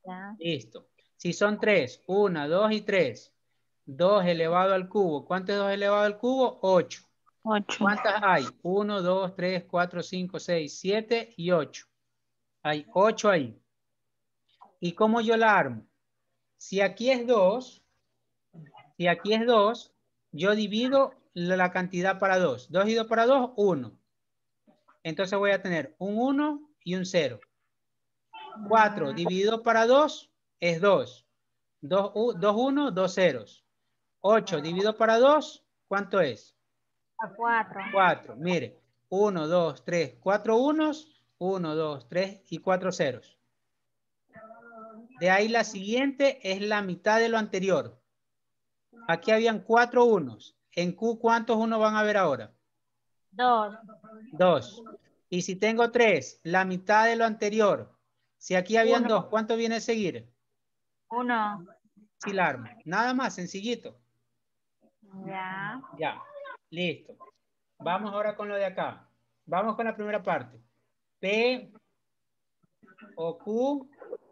Ya. Listo. Si son tres, uno, dos y tres. dos elevado al cubo. ¿Cuánto es dos elevado al cubo? ocho. Ocho. ¿Cuántas hay? uno, dos, tres, cuatro, cinco, seis, siete y ocho. Hay ocho ahí. ¿Y cómo yo la armo? Si aquí es dos, si aquí es dos, yo divido la, la cantidad para dos. dos y dos para dos, uno. Entonces voy a tener un uno y un cero. cuatro dividido para dos es dos. dos, uno, dos ceros. ocho dividido para dos, ¿cuánto es? A cuatro. cuatro. Mire, uno, dos, tres, cuatro unos, uno, dos, tres y cuatro ceros. De ahí la siguiente es la mitad de lo anterior. Aquí habían cuatro unos. En Q, ¿cuántos unos van a haber ahora? Dos. Dos. Y si tengo tres, la mitad de lo anterior. Si aquí habían Uno. dos, ¿cuánto viene a seguir? Uno. Sí, la armo. Nada más, sencillito. Ya. Ya, listo. Vamos ahora con lo de acá. Vamos con la primera parte. P o Q,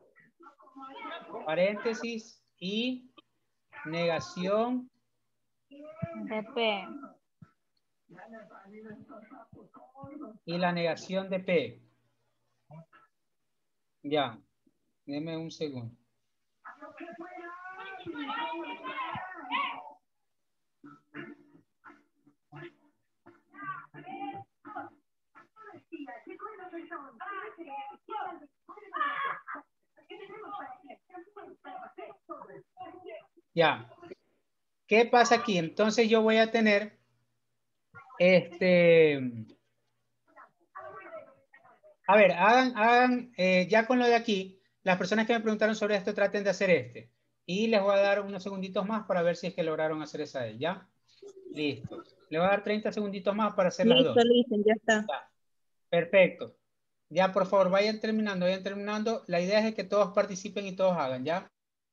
paréntesis, y negación De P. y la negación de P. Ya, deme un segundo. Ya. ¿Qué pasa aquí? Entonces yo voy a tener este... A ver, hagan, hagan eh, ya con lo de aquí, las personas que me preguntaron sobre esto traten de hacer este. Y les voy a dar unos segunditos más para ver si es que lograron hacer esa de ¿ya? Listo. Le voy a dar treinta segunditos más para hacer las dos. Listo, listo, ya está. Ya. Perfecto. Ya, por favor, vayan terminando, vayan terminando. La idea es que todos participen y todos hagan, ¿ya?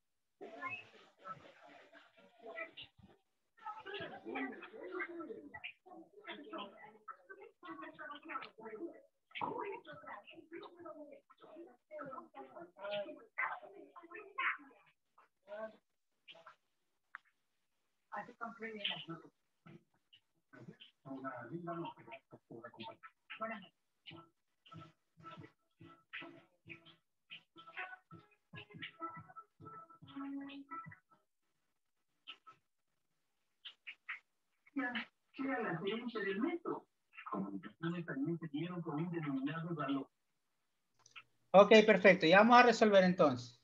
Ok, perfecto. Ya vamos a resolver entonces.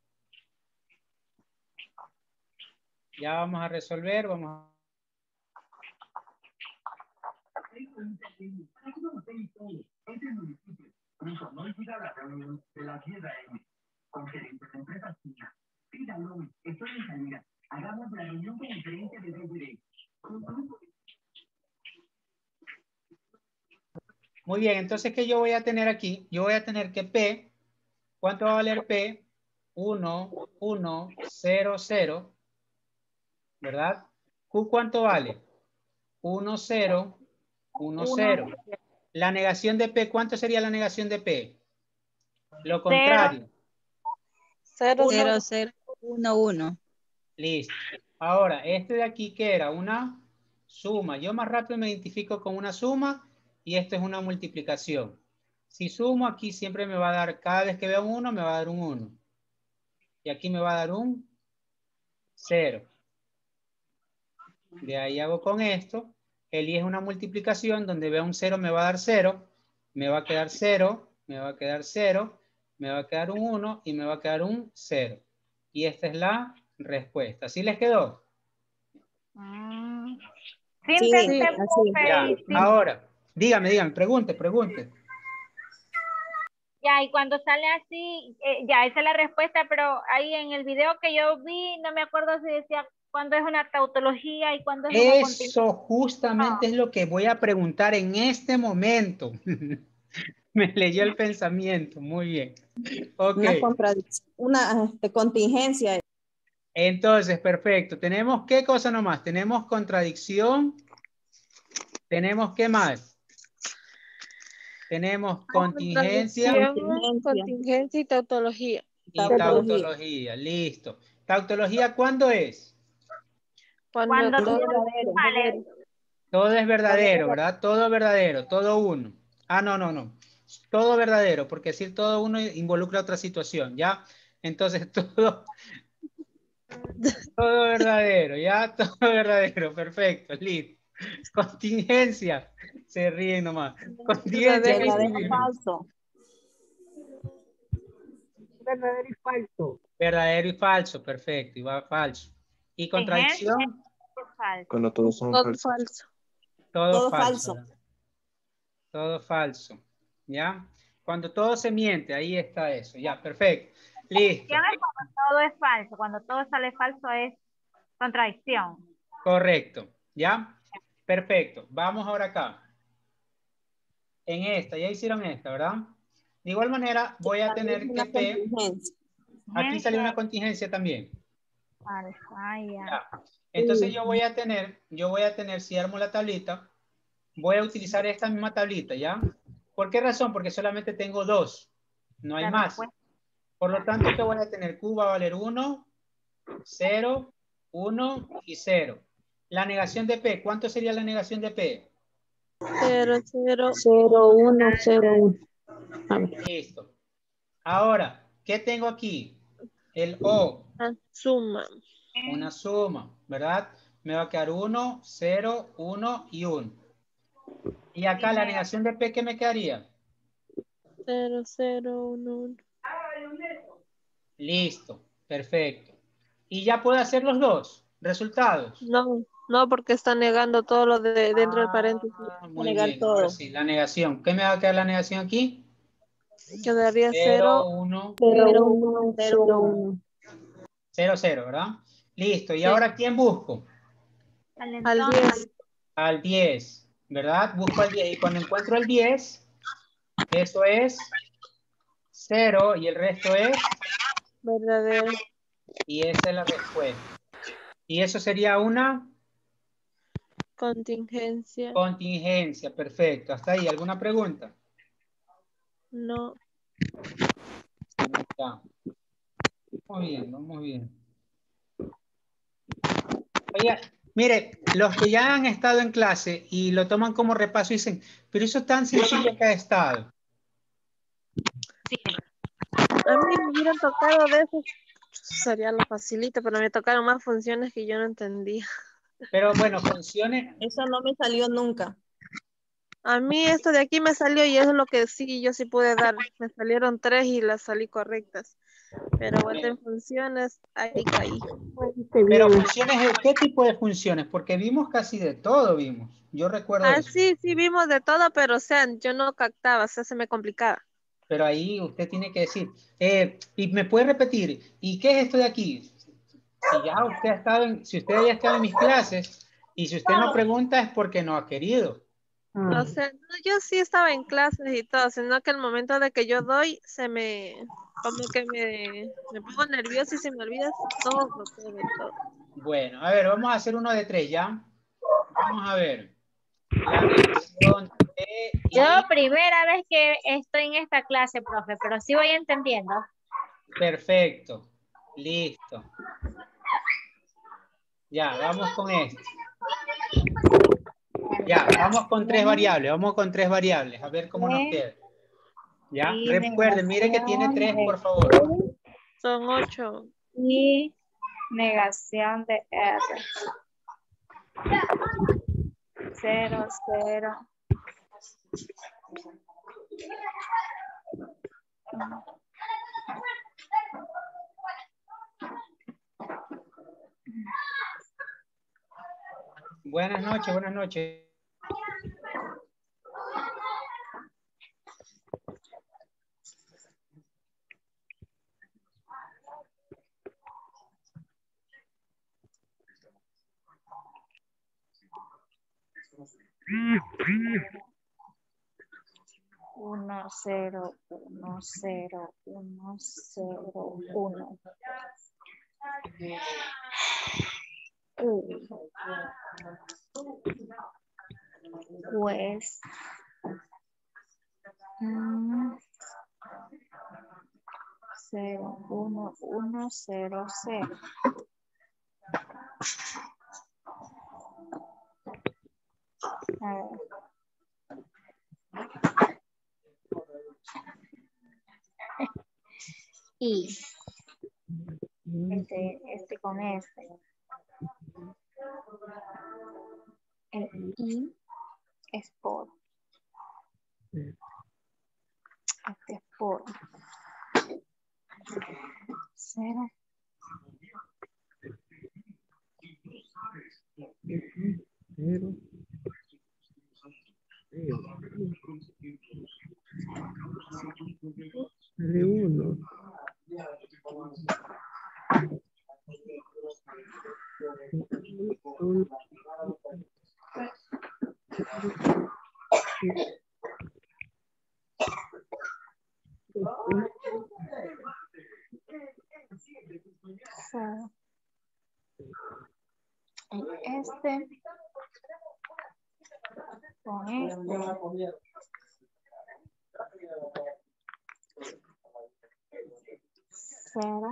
Ya vamos a resolver, vamos a... Muy bien, entonces, ¿qué yo voy a tener aquí? Yo voy a tener que P, ¿cuánto va a valer P? uno, uno, cero, cero, ¿verdad? Q, ¿cuánto vale? uno, cero, uno, cero. La negación de P, ¿cuánto sería la negación de P? Lo contrario. Cero, Cero, cero, uno, uno. Listo. Ahora, este de aquí, ¿qué era? Una suma. Yo más rápido me identifico con una suma y esto es una multiplicación. Si sumo aquí siempre me va a dar, cada vez que veo un uno, me va a dar un uno. Y aquí me va a dar un cero. De ahí hago con esto. El y es una multiplicación donde veo un cero me va a dar cero. Me va a quedar cero. Me va a quedar cero. Me va a quedar un uno y me va a quedar un cero. Y esta es la respuesta. ¿Sí les quedó? Mm. Sin Sí, te- te- así. Ya. y sin- Ahora, dígame, dígame, pregunte, pregunte. Ya, y cuando sale así, eh, ya, esa es la respuesta, pero ahí en el video que yo vi, no me acuerdo si decía cuándo es una tautología y cuándo es una continuación. Eso justamente es lo que voy a preguntar en este momento. Me leyó el pensamiento, muy bien. Ok, Una contradicción, una este, contingencia. entonces, perfecto. Tenemos, ¿qué cosa nomás? Tenemos contradicción. Tenemos, ¿qué más? Tenemos contingencia Contradicción, contingencia y tautología. tautología. Listo. ¿Tautología cuándo es? Cuando, Cuando todo todo verdadero. vale. Todo es verdadero, ¿verdad? Todo verdadero, todo uno. Ah, no, no, no. Todo verdadero, porque decir todo uno involucra otra situación, ¿ya? Entonces, todo, todo verdadero, ¿ya? Todo verdadero, perfecto, listo. Contingencia, se ríen nomás. Contingencia, ¿qué Verdadero significa? falso. Verdadero y falso. Verdadero y falso, perfecto, y va falso. ¿Y contradicción? Falso. Cuando todos son Todo falsos. falso. Todo, Todo falso. falso. ¿verdad? Todo falso, ¿ya? Cuando todo se miente, ahí está eso, ya, perfecto. Listo. Contradicción es cuando todo es falso. Cuando todo sale falso es contradicción. Correcto, ¿ya? Perfecto. Vamos ahora acá. En esta, ya hicieron esta, ¿verdad? De igual manera, voy a tener que Una P. contingencia. Aquí salió una contingencia también. Falso. Ah, ya. Ya. Entonces yo voy a tener, yo voy a tener, si armo la tablita, voy a utilizar esta misma tablita, ¿ya? ¿Por qué razón? Porque solamente tengo dos. No hay La más. respuesta. Por lo tanto, que voy a tener Q va a valer uno, cero, uno y cero. La negación de P, ¿cuánto sería la negación de P? Cero, cero. Cero, uno, cero, uno. A ver. Listo. Ahora, ¿qué tengo aquí? El O, Ah, suma. una suma, ¿verdad? Me va a quedar uno, cero, uno y uno. Y acá la negación de P, ¿qué me quedaría? Cero, cero, uno, uno. Listo, perfecto. Y ya puedo hacer los dos resultados. No, no, porque está negando todo lo de dentro del paréntesis. Ah, muy Negar bien, ahora todo. sí, la negación. ¿Qué me va a quedar la negación aquí? Quedaría cero, cero, uno, Cero, uno, cero, uno. cero, cero, ¿verdad? Listo. ¿Y Sí. ahora quién busco? Al al entonces, diez. Al diez, ¿verdad? Busco al diez. Y cuando encuentro el diez, eso es cero y el resto es, Verdadero. y esa es la respuesta. Y eso sería una Contingencia. contingencia. Perfecto. Hasta ahí. ¿Alguna pregunta? No. Ya. Muy bien, vamos bien. Oiga, mire, los que ya han estado en clase y lo toman como repaso dicen, pero eso es tan sencillo que ha estado. sí. A mí me hubieran tocado de eso. Sería lo facilito, pero me tocaron más funciones que yo no entendía. Pero bueno, funciones. Eso no me salió nunca. A mí esto de aquí me salió y eso es lo que sí, yo sí pude dar. Me salieron tres y las salí correctas. Pero vuelta en funciones, ahí caí. Pero funciones, ¿qué tipo de funciones? Porque vimos casi de todo, vimos. Yo recuerdo Ah, eso. sí, sí, vimos de todo, pero o sea, yo no captaba, o sea, se me complicaba. Pero ahí usted tiene que decir, eh, y me puede repetir, ¿y qué es esto de aquí? Si ya usted ha estado en, si usted ya ha estado en mis clases, y si usted no pregunta es porque no ha querido. O sea, no, yo sí estaba en clases y todo, sino que el momento de que yo doy, se me, como que me, me pongo nerviosa y se me olvida todo, todo, todo. Bueno, a ver, vamos a hacer uno de tres, ¿ya? Vamos a ver. La negación de y... Yo primera vez que estoy en esta clase, profe, pero sí voy entendiendo. Perfecto. Listo. Ya, vamos con esto. Ya, vamos con tres variables. Vamos con tres variables. A ver cómo nos queda. Ya, Y recuerden, mire que tiene tres, negación por favor. Son ocho. Y negación de R. Cero, cero. Buenas noches, buenas noches. Uno, cero, uno, cero, uno, cero, uno. Pues mm, cero, uno. uno, cero, cero. A ver. Y este, este con este. El I es por. Este es por. Cero. Cero. De uno. Un, Cero. Este con este. Cero.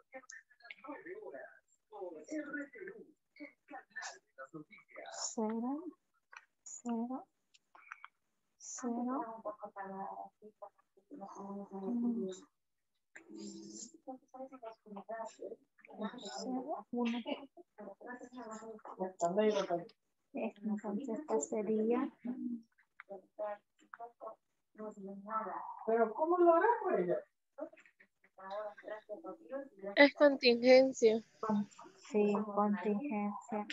Cero. Cero. Cero. Mm. Cero, uno. Entonces esta sería. Pero ¿cómo lo hará por ella? Es contingencia. Sí, contingencia.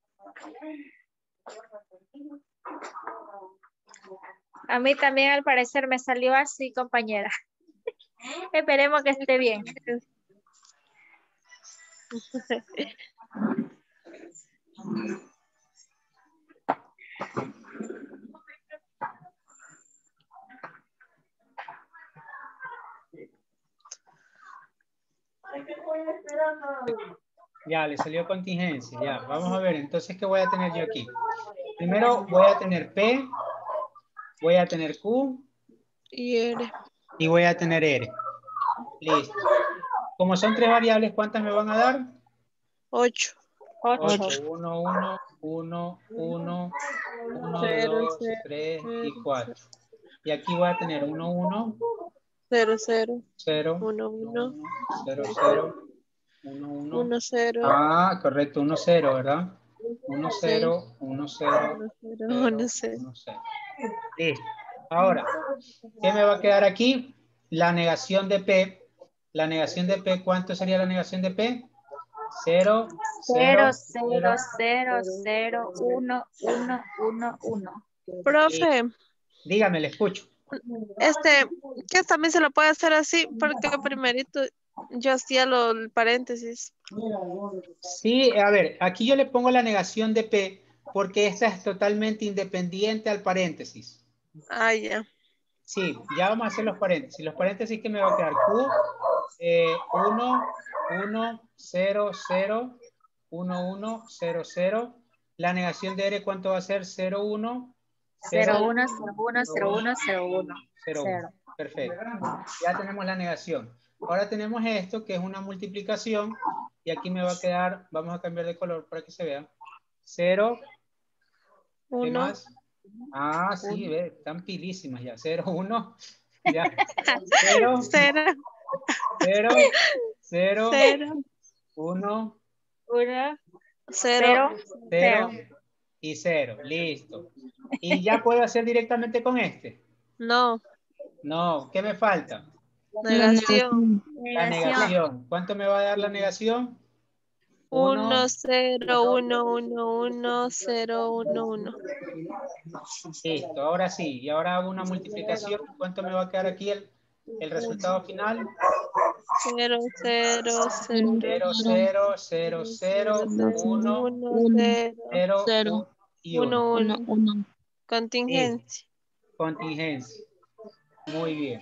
A mí también al parecer me salió así, compañera. Esperemos que esté bien. Ya, le salió contingencia. Ya, vamos a ver. Entonces, ¿qué voy a tener yo aquí? Primero voy a tener P, voy a tener Q Y R. y voy a tener R. Listo. Como son tres variables, ¿cuántas me van a dar? Ocho. ocho. uno, uno, uno, uno, uno, Cero, dos, cero, tres y cero, cuatro. Y aquí voy a tener uno, uno, cero, cero, cero, uno, uno, cero, cero, uno, uno. uno, cero, Ah, correcto, uno, cero, ¿verdad? uno, sí, cero, uno, cero, uno, cero, cero, uno, cero. uno, cero. Listo. Ahora, ¿qué me va a quedar aquí? La negación de P. La negación de P, ¿cuánto sería la negación de P? cero, Cero, cero, cero, cero, cero, uno, uno, uno, uno. Profe, dígame, le escucho. este, que también se lo puede hacer así, porque primerito yo hacía lo, el paréntesis. Sí, a ver, aquí yo le pongo la negación de P porque esta es totalmente independiente al paréntesis. Ah, ya. Sí, ya vamos a hacer los paréntesis. Los paréntesis que me va a quedar Q, eh, uno, uno, cero, cero, uno, uno, cero, cero. La negación de R, ¿cuánto va a ser? cero, uno, Cero, uno, cero, uno, cero, uno, cero, uno. cero, uno. Perfecto. Ya tenemos la negación. Ahora tenemos esto que es una multiplicación y aquí me va a quedar, vamos a cambiar de color para que se vea. cero. ¿Qué Uno. más? Ah, sí, Uno. ve, están pilísimas ya. cero, uno. Ya. cero. Cero. Cero. Cero. Cero. Uno. Uno. Cero. Cero. Y cero. Listo. ¿Y ya puedo hacer directamente con este? No. No. ¿Qué me falta? Negación. La negación. ¿Cuánto me va a dar la negación? Uno, cero, uno, uno, uno, cero, uno, uno. Listo, ahora sí. Y ahora hago una multiplicación. ¿Cuánto me va a quedar aquí el, el resultado final? Cero, cero, cero, Cero, cero, cero, cero, uno, uno, cero, cero y uno. uno, uno. Contingencia. Contingencia. Muy bien.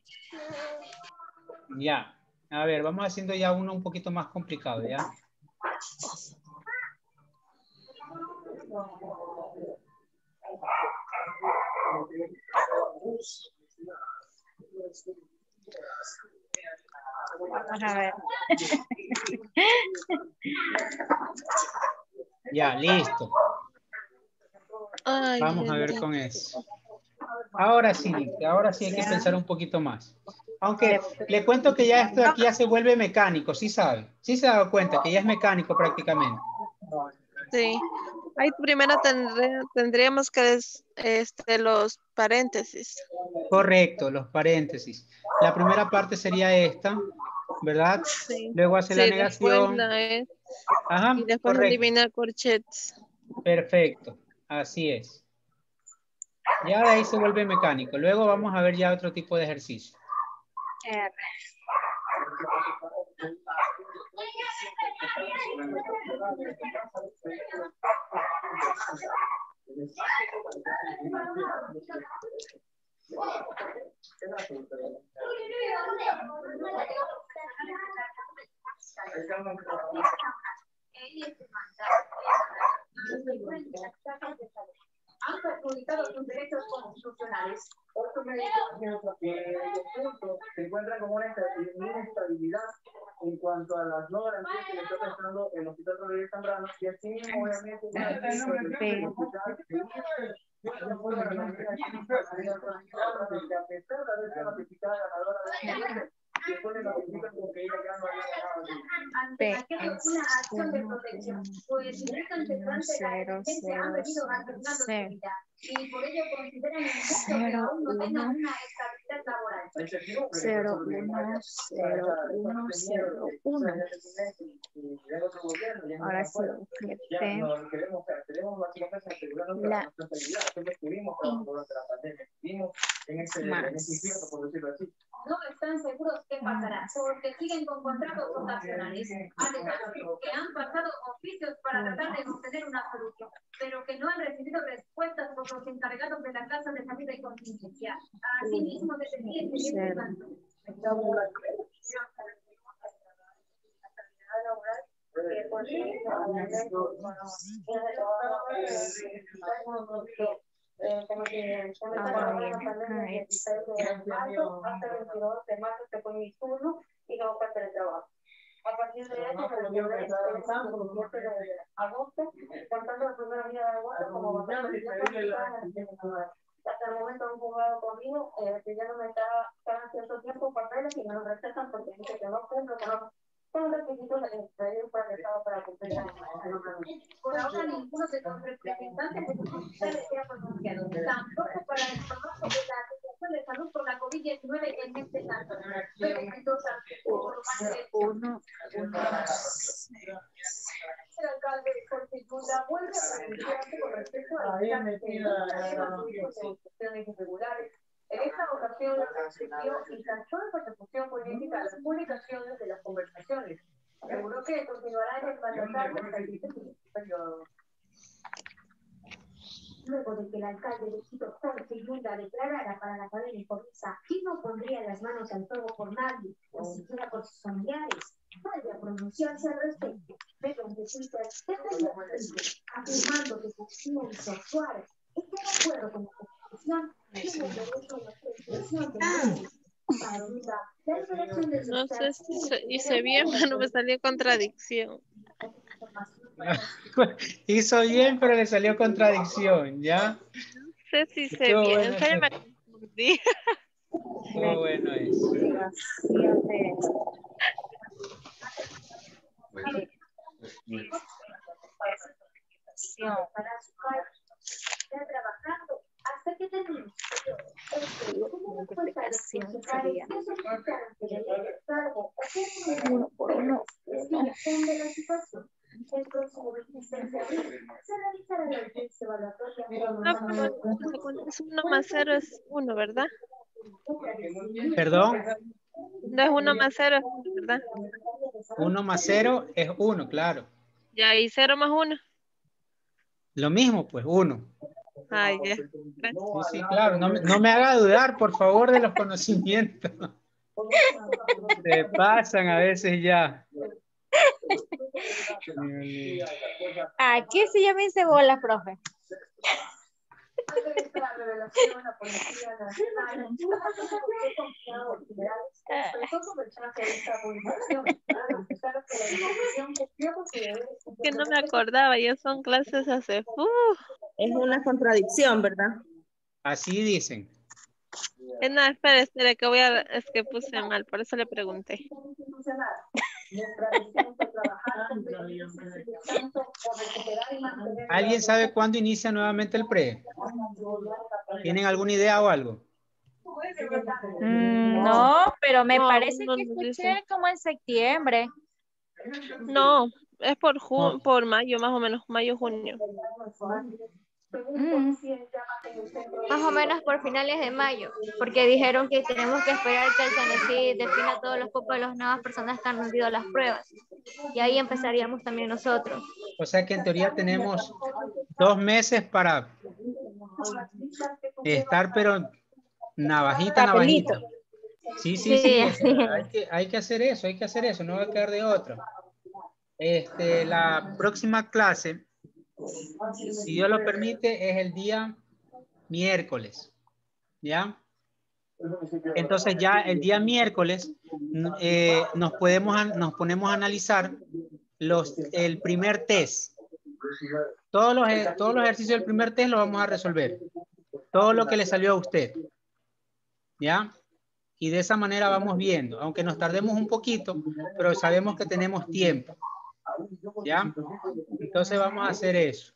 Ya. A ver, vamos haciendo ya uno un poquito más complicado, ¿ya? Vamos a ver. Ya, listo. Ay, Vamos a ver bendito. con eso. Ahora sí, ahora sí hay que pensar un poquito más. Aunque le cuento que ya esto de aquí ya se vuelve mecánico, ¿sí sabe? Sí se ha dado cuenta que ya es mecánico prácticamente. Sí. Ahí primero tendré- tendríamos que des- este, los paréntesis. Correcto, los paréntesis. La primera parte sería esta, ¿verdad? Sí. Luego hace la Sí, después negación. la es. Ajá, Y después correcto. eliminar corchetes. Perfecto, así es. Ya de ahí se vuelve mecánico. Luego vamos a ver ya otro tipo de ejercicio. R. Han perjudicado sus derechos constitucionales. Otros médicos se encuentran con una inestabilidad en cuanto a las no garantías que le está prestando el Hospital Rodríguez Zambrano y así mismo obviamente ante aquello una acción de protección, pues indican que durante la emergencia han venido garantizando su vida y por ello consideran injusto que aún no tengan una estabilidad laboral. Cero, uno, cero, uno, cero, uno. Ahora sí, fíjate. La más. No están seguros qué pasará, porque siguen con contratos vocacionales. Además, que han pasado oficios para tratar de obtener una solución, pero que no han recibido respuestas por los encargados de la Casa de Salud y Contingencia. Asimismo, se piden que como que el tema de la pandemia hasta el veintidós de marzo que fue mi turno y luego fue teletrabajo. A partir de eso, me lo llevé de agosto, contando la primera día de agosto como bastante. Hasta el momento han jugado conmigo, eh, que ya no me está cada cierto tiempo papeles y me lo recetan porque dice que no cumplo, que no. Son requisitos necesarios para el Estado para cumplir la Por ahora, ninguno de los representantes de los hospitales se ha pronunciado. Tampoco para informar sobre la situación de salud por la COVID diecinueve en este caso. Pero entonces, por parte de uno, uno. el alcalde Jorge Yunda vuelve a pronunciarse con respecto a las instituciones irregulares. En esta ocasión, exigió y tachó de persecución política las publicaciones de las conversaciones. Aseguró que continuará en el mandatario hasta el siguiente periodo. Luego de que el alcalde de Quito, Jorge Yunda, declarara para la cadena Informisa que no pondría las manos al fuego por nadie, ni siquiera por sus familiares, vuelve a pronunciarse al respecto. Pero en Twitter, afirmando que confía en su actuar, está de acuerdo con la Constitución, tiene el derecho a la expresión de leyes. Para Yunda, la expresión de No sé si se- hice bien, pero no me salió contradicción. Hizo bien, pero le salió contradicción, ¿ya? No sé si hice Estuvo bien, bueno en serio eso. me confundí. Estuvo bueno eso. Está trabajando hasta que termine. Multiplicación sería uno por uno. De la situación. El próximo veintiséis de abril se realizará la audiencia evaluatoria. No, pero cuando es uno más cero es uno, ¿verdad? ¿Perdón? No es uno más cero, es uno, ¿verdad? Uno más cero es uno, claro. Ya, y cero más uno. Lo mismo, pues, uno. Ay, ya. Sí, sí, claro. No, me- no me haga dudar, por favor, de los conocimientos. Se pasan a veces ya. Aquí sí ya me hice bola, profe. esta revelación, la Policía Nacional confiado expresó su rechazo de esta publicación, a pesar que la información cumplió con su deber. Que no me acordaba, ya son clases hace... Uh. Es una contradicción, ¿verdad? Así dicen. Eh, no, espera, espera, que voy a... Es que puse mal, por eso le pregunté. ¿Alguien sabe cuándo inicia nuevamente el pre? ¿Tienen alguna idea o algo? Mm, no, pero me No, parece no que nos escuché dice. como en septiembre. No, es por ju- por mayo, más o menos, mayo, junio. Mm. Más o menos por finales de mayo, porque dijeron que tenemos que esperar que el CENESID defina todos los cupos de las nuevas personas que han rendido las pruebas. Y ahí empezaríamos también nosotros. O sea que en teoría tenemos dos meses para estar, pero navajita, Papelito. navajita. Sí, sí, sí. Sí, o sea, hay, que, hay que hacer eso, hay que hacer eso, no va a quedar de otra. Este, la próxima clase, si Dios lo permite, es el día miércoles. ¿Ya? Entonces ya el día miércoles eh, nos, podemos, nos ponemos a analizar los, el primer test. Todos los, todos los ejercicios del primer test los vamos a resolver. Todo lo que le salió a usted. ¿Ya? Y de esa manera vamos viendo, aunque nos tardemos un poquito, pero sabemos que tenemos tiempo. ¿Ya? Entonces vamos a hacer eso.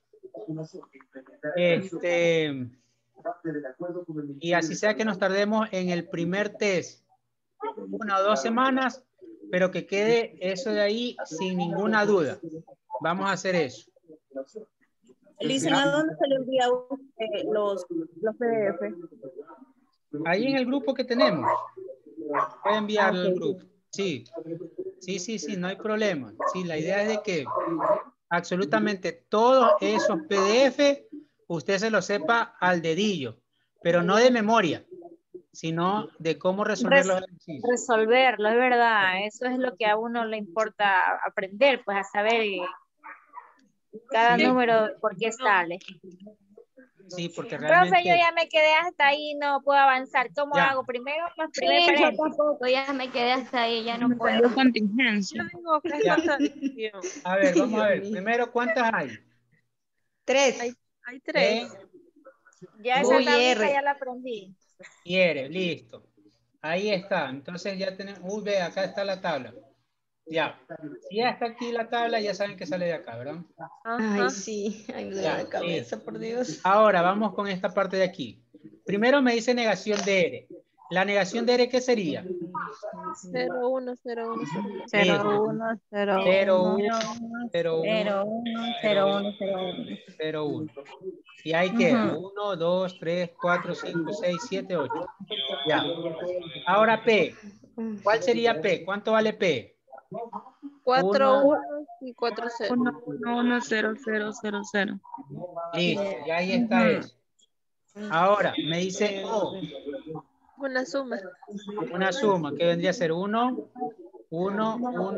Este, y así sea que nos tardemos en el primer test una o dos semanas, pero que quede eso de ahí sin ninguna duda. Vamos a hacer eso. Listen, ¿a dónde se le envía usted los, los P D F? Ahí en el grupo que tenemos. Voy a enviarlo Ah, al okay. grupo. Sí. Sí, sí, sí, no hay problema. Sí, la idea es de que absolutamente todos esos P D F usted se los sepa al dedillo, pero no de memoria, sino de cómo resolver Res- los ejercicios. resolverlo, es verdad. Eso es lo que a uno le importa aprender, pues a saber eh, cada Sí. número por qué sale. Sí, porque Profe, realmente... yo ya me quedé hasta ahí, no puedo avanzar. ¿Cómo Ya. hago? Primero los Sí, primeros yo paréntesis. tampoco, ya me quedé hasta ahí, ya no puedo. Yo digo que es Ya. contradicción. A ver, vamos a ver. Dios mío. Primero, ¿cuántas hay? Tres. Hay, hay tres. E, Ya esa Uy, tablita R. ya la aprendí. y R, listo. Ahí está. Entonces ya tenemos... Uy, ve, acá está la tabla. Ya. Si ya está aquí la tabla, ya saben que sale de acá, ¿verdad? Ajá. Ay, sí. Ay, me duele Ya, la cabeza, por Dios. Ahora vamos con esta parte de aquí. Primero me dice negación de R. ¿La negación de R qué sería? cero, uno, cero, uno, cero. cero, uno, cero, Cero, uno, uno, cero, cero, uno, uno, cero, uno, cero, uno. cero, uno. Y ahí queda Ujú. uno, dos, tres, cuatro, cinco, seis, siete, ocho. Ya. Ahora P. ¿Cuál sería P? ¿Cuánto vale P? cuatro, Uno. uno y cuatro, cero. uno, uno, uno, cero, cero, cero, cero. Listo, y ahí está Ujú. eso. Ahora, me dice O, Una suma. una suma, que vendría a ser uno, uno, uno,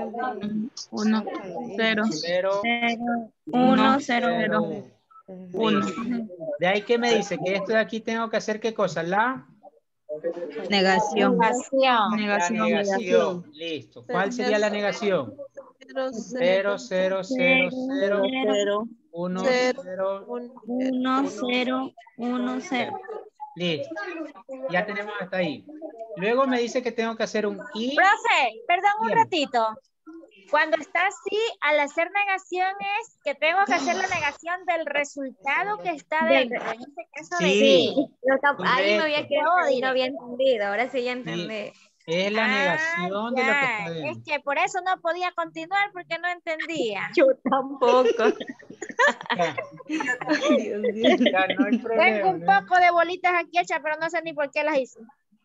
uno, cero, cero, Uno, cero, cero, uno. uno. Listo. De ahí que me dice que esto de aquí tengo que hacer qué cosa, la, Negación. Negación. la Negación. negación. Listo. ¿Cuál sería la negación? Cero, Cero, cero, cero, cero, Cero. uno, Cero. cero, uno. Uno, cero, uno, cero. listo. Ya tenemos hasta ahí. Luego me dice que tengo que hacer un I. Profe, perdón un Dígame. ratito. Cuando está así, al hacer negación es que tengo que hacer la negación del resultado que está Del- dentro. En este caso Sí. de Sí, yo tam- ahí me había Correcto. quedado y no había entendido, ahora sí ya Sí. entendí. Es la Ah, negación de lo que ya. está Es dentro. que por eso no podía continuar porque no entendía. Yo tampoco. Ya, Dios mío. ya, no hay Tengo problema. un ¿no? poco de bolitas aquí hechas, pero no sé ni por qué las hice.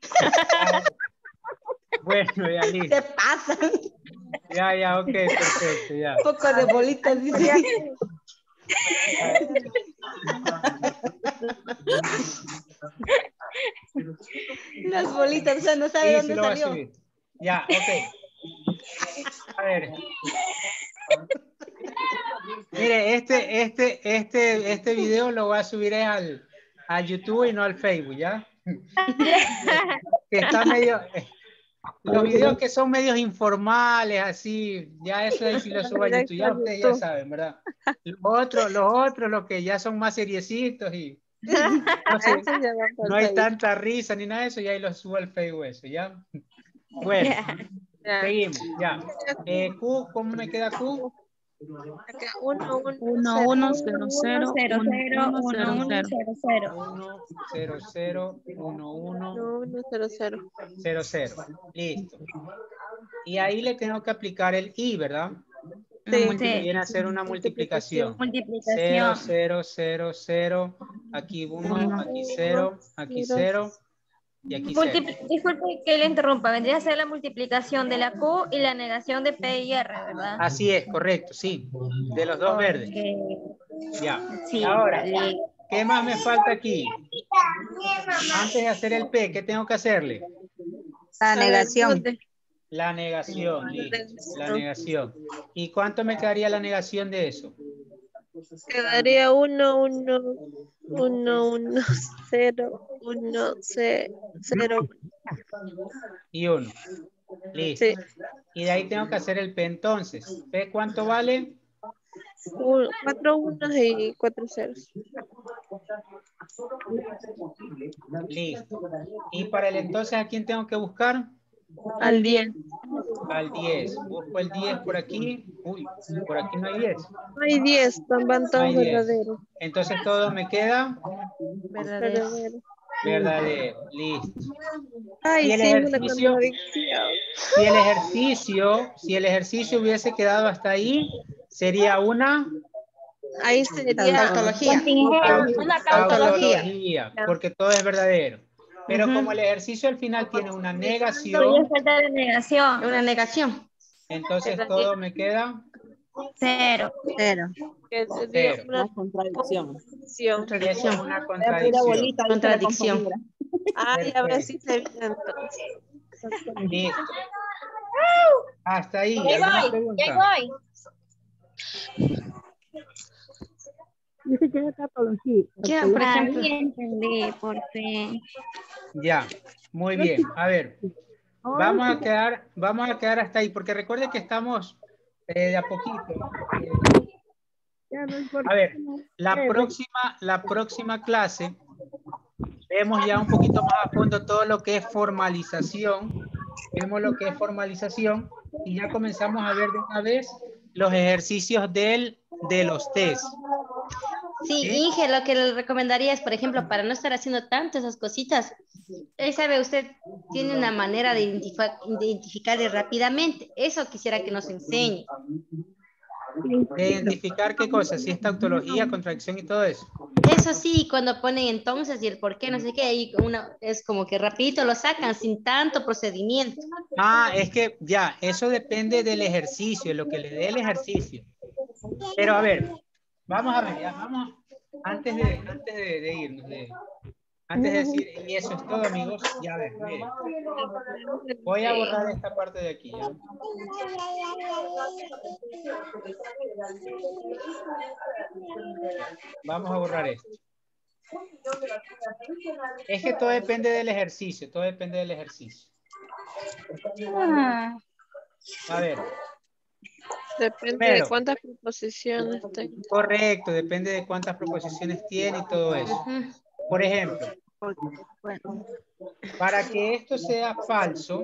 Bueno, ya listo. Se pasan. Ya, ya, ok, perfecto, ya. Un poco de bolitas. dice. Las bolitas, o sea, no sabe Sí, dónde sí lo voy a salió. subir. Ya, ok. A ver. Mire, este, este, este, este video lo voy a subir al, al YouTube y no al Facebook, ¿ya? Que está medio... Los videos que son medios informales, así, ya eso ahí sí lo subo a YouTube, ya ustedes ya saben, ¿verdad? Los otros, los otros, los que ya son más seriecitos y no, sé, no hay tanta risa ni nada de eso, ya ahí los subo al Facebook eso, ¿ya? Bueno, seguimos, ya. Eh, Q, ¿cómo me queda Q? uno, uno, uno, cero, cero, cero, uno, cero, uno, cero, uno, cero. cero, cero. uno, cero, cero, uno, uno, uno, cero, cero. cero, cero. Listo. Y ahí le tengo que aplicar el I, ¿verdad? Sí. Viene a ser una multiplicación. Multiplicación. cero, cero, cero, cero. Aquí uno, aquí cero, aquí cero. Y aquí cero. Multipli- Disculpe que le interrumpa, vendría a ser la multiplicación de la Q y la negación de P y R, ¿verdad? Así es, correcto, sí. De los dos verdes. Ya. Sí, Ahora, vale. ¿qué más me falta aquí? Antes de hacer el P, ¿qué tengo que hacerle? La negación. La negación, listo. La negación. ¿Y cuánto me quedaría la negación de eso? Quedaría uno, uno, uno, uno, cero, uno, cero. Y uno. Listo. Sí. Y de ahí tengo que hacer el P entonces. ¿P cuánto vale? Un- cuatro unos y cuatro ceros. Listo. Y para el entonces, ¿a quién tengo que buscar? Al diez. Al diez. Busco el diez por aquí. Uy, por aquí no hay diez. No hay diez, van No todos hay diez. verdaderos. Entonces todo me queda Verdadero. verdadero. Listo. Ay, Si el sí, una ejercicio, contradicción. si el ejercicio, si el ejercicio hubiese quedado hasta ahí, sería una Ahí sería Tautología. Una tautología. tautología, porque todo es verdadero. Pero Ujú. como el ejercicio al final tiene una Todavía negación, falta la negación. Una negación. entonces todo me queda Cero. Cero. que sería cero. una Una contradicción. contradicción. Es Contradicción. una Era pura contradicción. bolita, dice la Contradicción. compañera. Ay, a ver si se viene entonces. Listo. Hasta ahí. Ya ¿Alguna voy, pregunta? ya voy. Dice que es tautología. Ya, por ejemplo. Ahí entendí, por fin. Ya, muy bien. A ver, vamos a quedar, vamos a quedar hasta ahí, porque recuerde que estamos eh, de a poquito. Ya no importa. A ver, la próxima, la próxima clase vemos ya un poquito más a fondo todo lo que es formalización. Vemos lo que es formalización y ya comenzamos a ver de una vez los ejercicios del, de los test. Sí, ¿Sí? Inge, lo que le recomendaría es, por ejemplo, para no estar haciendo tanto esas cositas, él sabe, usted tiene una manera de identificar, identificarle rápidamente. Eso quisiera que nos enseñe. De identificar qué cosas, si es tautología, contradicción y todo eso. Eso sí, cuando ponen entonces y el por qué, no sé qué, ahí una, es como que rapidito lo sacan sin tanto procedimiento. Ah, es que ya, eso depende del ejercicio, lo que le dé el ejercicio. Pero a ver, vamos a ver, ya, vamos, antes de, antes de, de irnos, de, antes de decir, y eso es todo, amigos, ya ven, miren. Voy a borrar esta parte de aquí, ¿ya? Vamos a borrar esto. Es que todo depende del ejercicio, todo depende del ejercicio. A ver. Depende Primero. de cuántas proposiciones tenga. Correcto, depende de cuántas proposiciones tiene y todo eso. Por ejemplo, para que esto sea falso,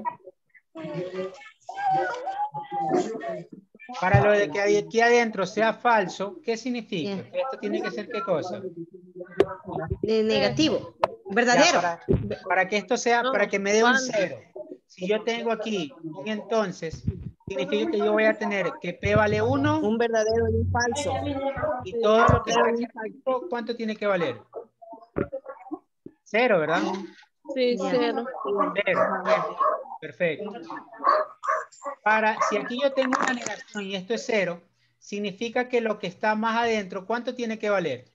para lo de que aquí adentro sea falso, ¿qué significa? Que esto tiene que ser ¿qué cosa? Eh, negativo, verdadero. Ya, para, para que esto sea, No, para que me dé un ¿cuándo? cero. Si yo tengo aquí un entonces, significa que yo voy a tener que P vale uno. Un verdadero y un falso. Y todo lo que está aquí adentro, ¿cuánto tiene que valer? Cero, ¿verdad? Sí, cero. Cero. Perfecto. Para, si aquí yo tengo una negación y esto es cero, significa que lo que está más adentro, ¿cuánto tiene que valer?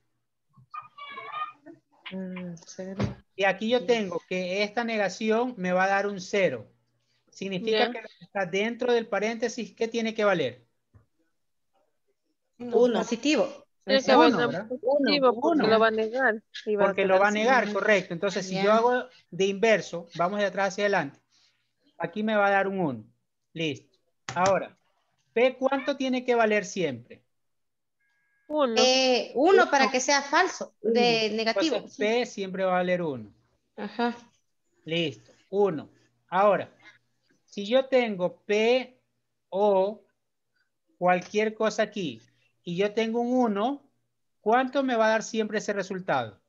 Mm, cero. Y aquí yo tengo que esta negación me va a dar un cero. Significa Ya. que lo que está dentro del paréntesis, ¿qué tiene que valer? Uno. Positivo. Tiene Es que haber uno, un ¿verdad? positivo porque Uno. lo va a negar. Y va Porque a lo va a quedar negar, sin- correcto. Entonces, si Ya. yo hago de inverso, vamos de atrás hacia adelante. Aquí me va a dar un uno. Listo. Ahora, P, ¿cuánto tiene que valer siempre? Uno. Eh, uno para que sea falso, de Uno. negativo. Entonces, P siempre va a valer uno. Ajá. Listo. uno. Ahora, si yo tengo P o cualquier cosa aquí y yo tengo un uno, ¿cuánto me va a dar siempre ese resultado?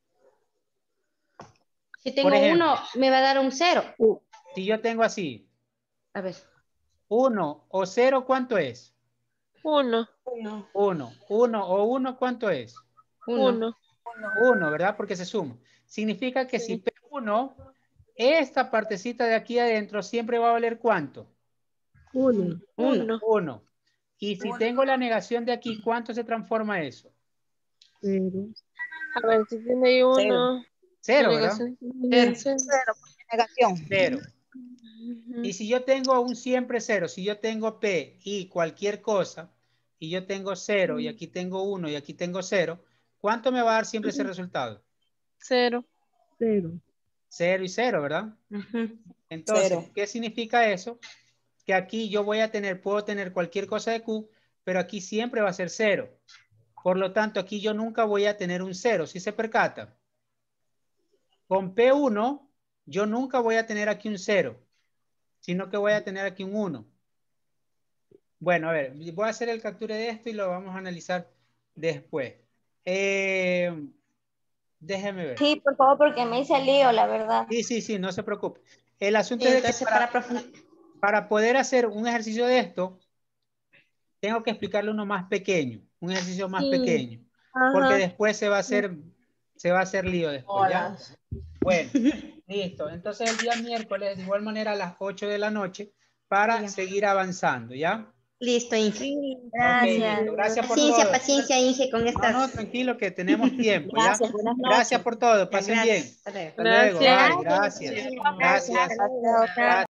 Si Por tengo ejemplo, uno, me va a dar un cero. si yo tengo así, A ver. uno o cero, ¿cuánto es? Uno. Uno. Uno. Uno o uno, ¿cuánto es? Uno. Uno, ¿verdad? Porque se suma. Significa que si P uno, esta partecita de aquí adentro siempre va a valer ¿cuánto? Uno. Uno. Uno. Y si tengo la negación de aquí, ¿cuánto se transforma eso? Cero. A ver, si tiene ahí uno. Cero, la ¿verdad? negación Cero. es cero. Negación. Cero. Ujú. Y si yo tengo un siempre cero, si yo tengo P y cualquier cosa, y yo tengo cero, y aquí tengo uno, y aquí tengo cero, ¿cuánto me va a dar siempre ese resultado? Cero. Cero. Cero y cero, ¿verdad? Ujú. Entonces, Cero. ¿qué significa eso? Que aquí yo voy a tener, puedo tener cualquier cosa de Q, pero aquí siempre va a ser cero. Por lo tanto, aquí yo nunca voy a tener un cero, ¿sí se percata? Con P uno, yo nunca voy a tener aquí un cero, sino que voy a tener aquí un uno. Bueno, a ver, voy a hacer el capture de esto y lo vamos a analizar después. Eh, déjeme ver. Sí, por favor, porque me hice lío, la verdad. Sí, sí, sí, no se preocupe. El asunto Y es de que entonces, para, para profundizar. para poder hacer un ejercicio de esto, tengo que explicarle uno más pequeño, un ejercicio más Sí. pequeño, Ajá. porque después se va a hacer, se va a hacer lío después, ¿ya? Bueno, listo. Entonces el día miércoles, de igual manera a las ocho de la noche, para Ya. seguir avanzando, ¿ya? Listo, Inge. Sí. Ok, Gracias. listo. Gracias por Paciencia, todo. paciencia, Inge, con No, estas. no, tranquilo que tenemos tiempo, ¿ya? Gracias, buenas Gracias noches. por todo. Ya, Pasen bien. gracias. Hasta luego. Hasta luego. Gracias. Bye. Gracias. Sí. Gracias. Hasta otra. Gracias.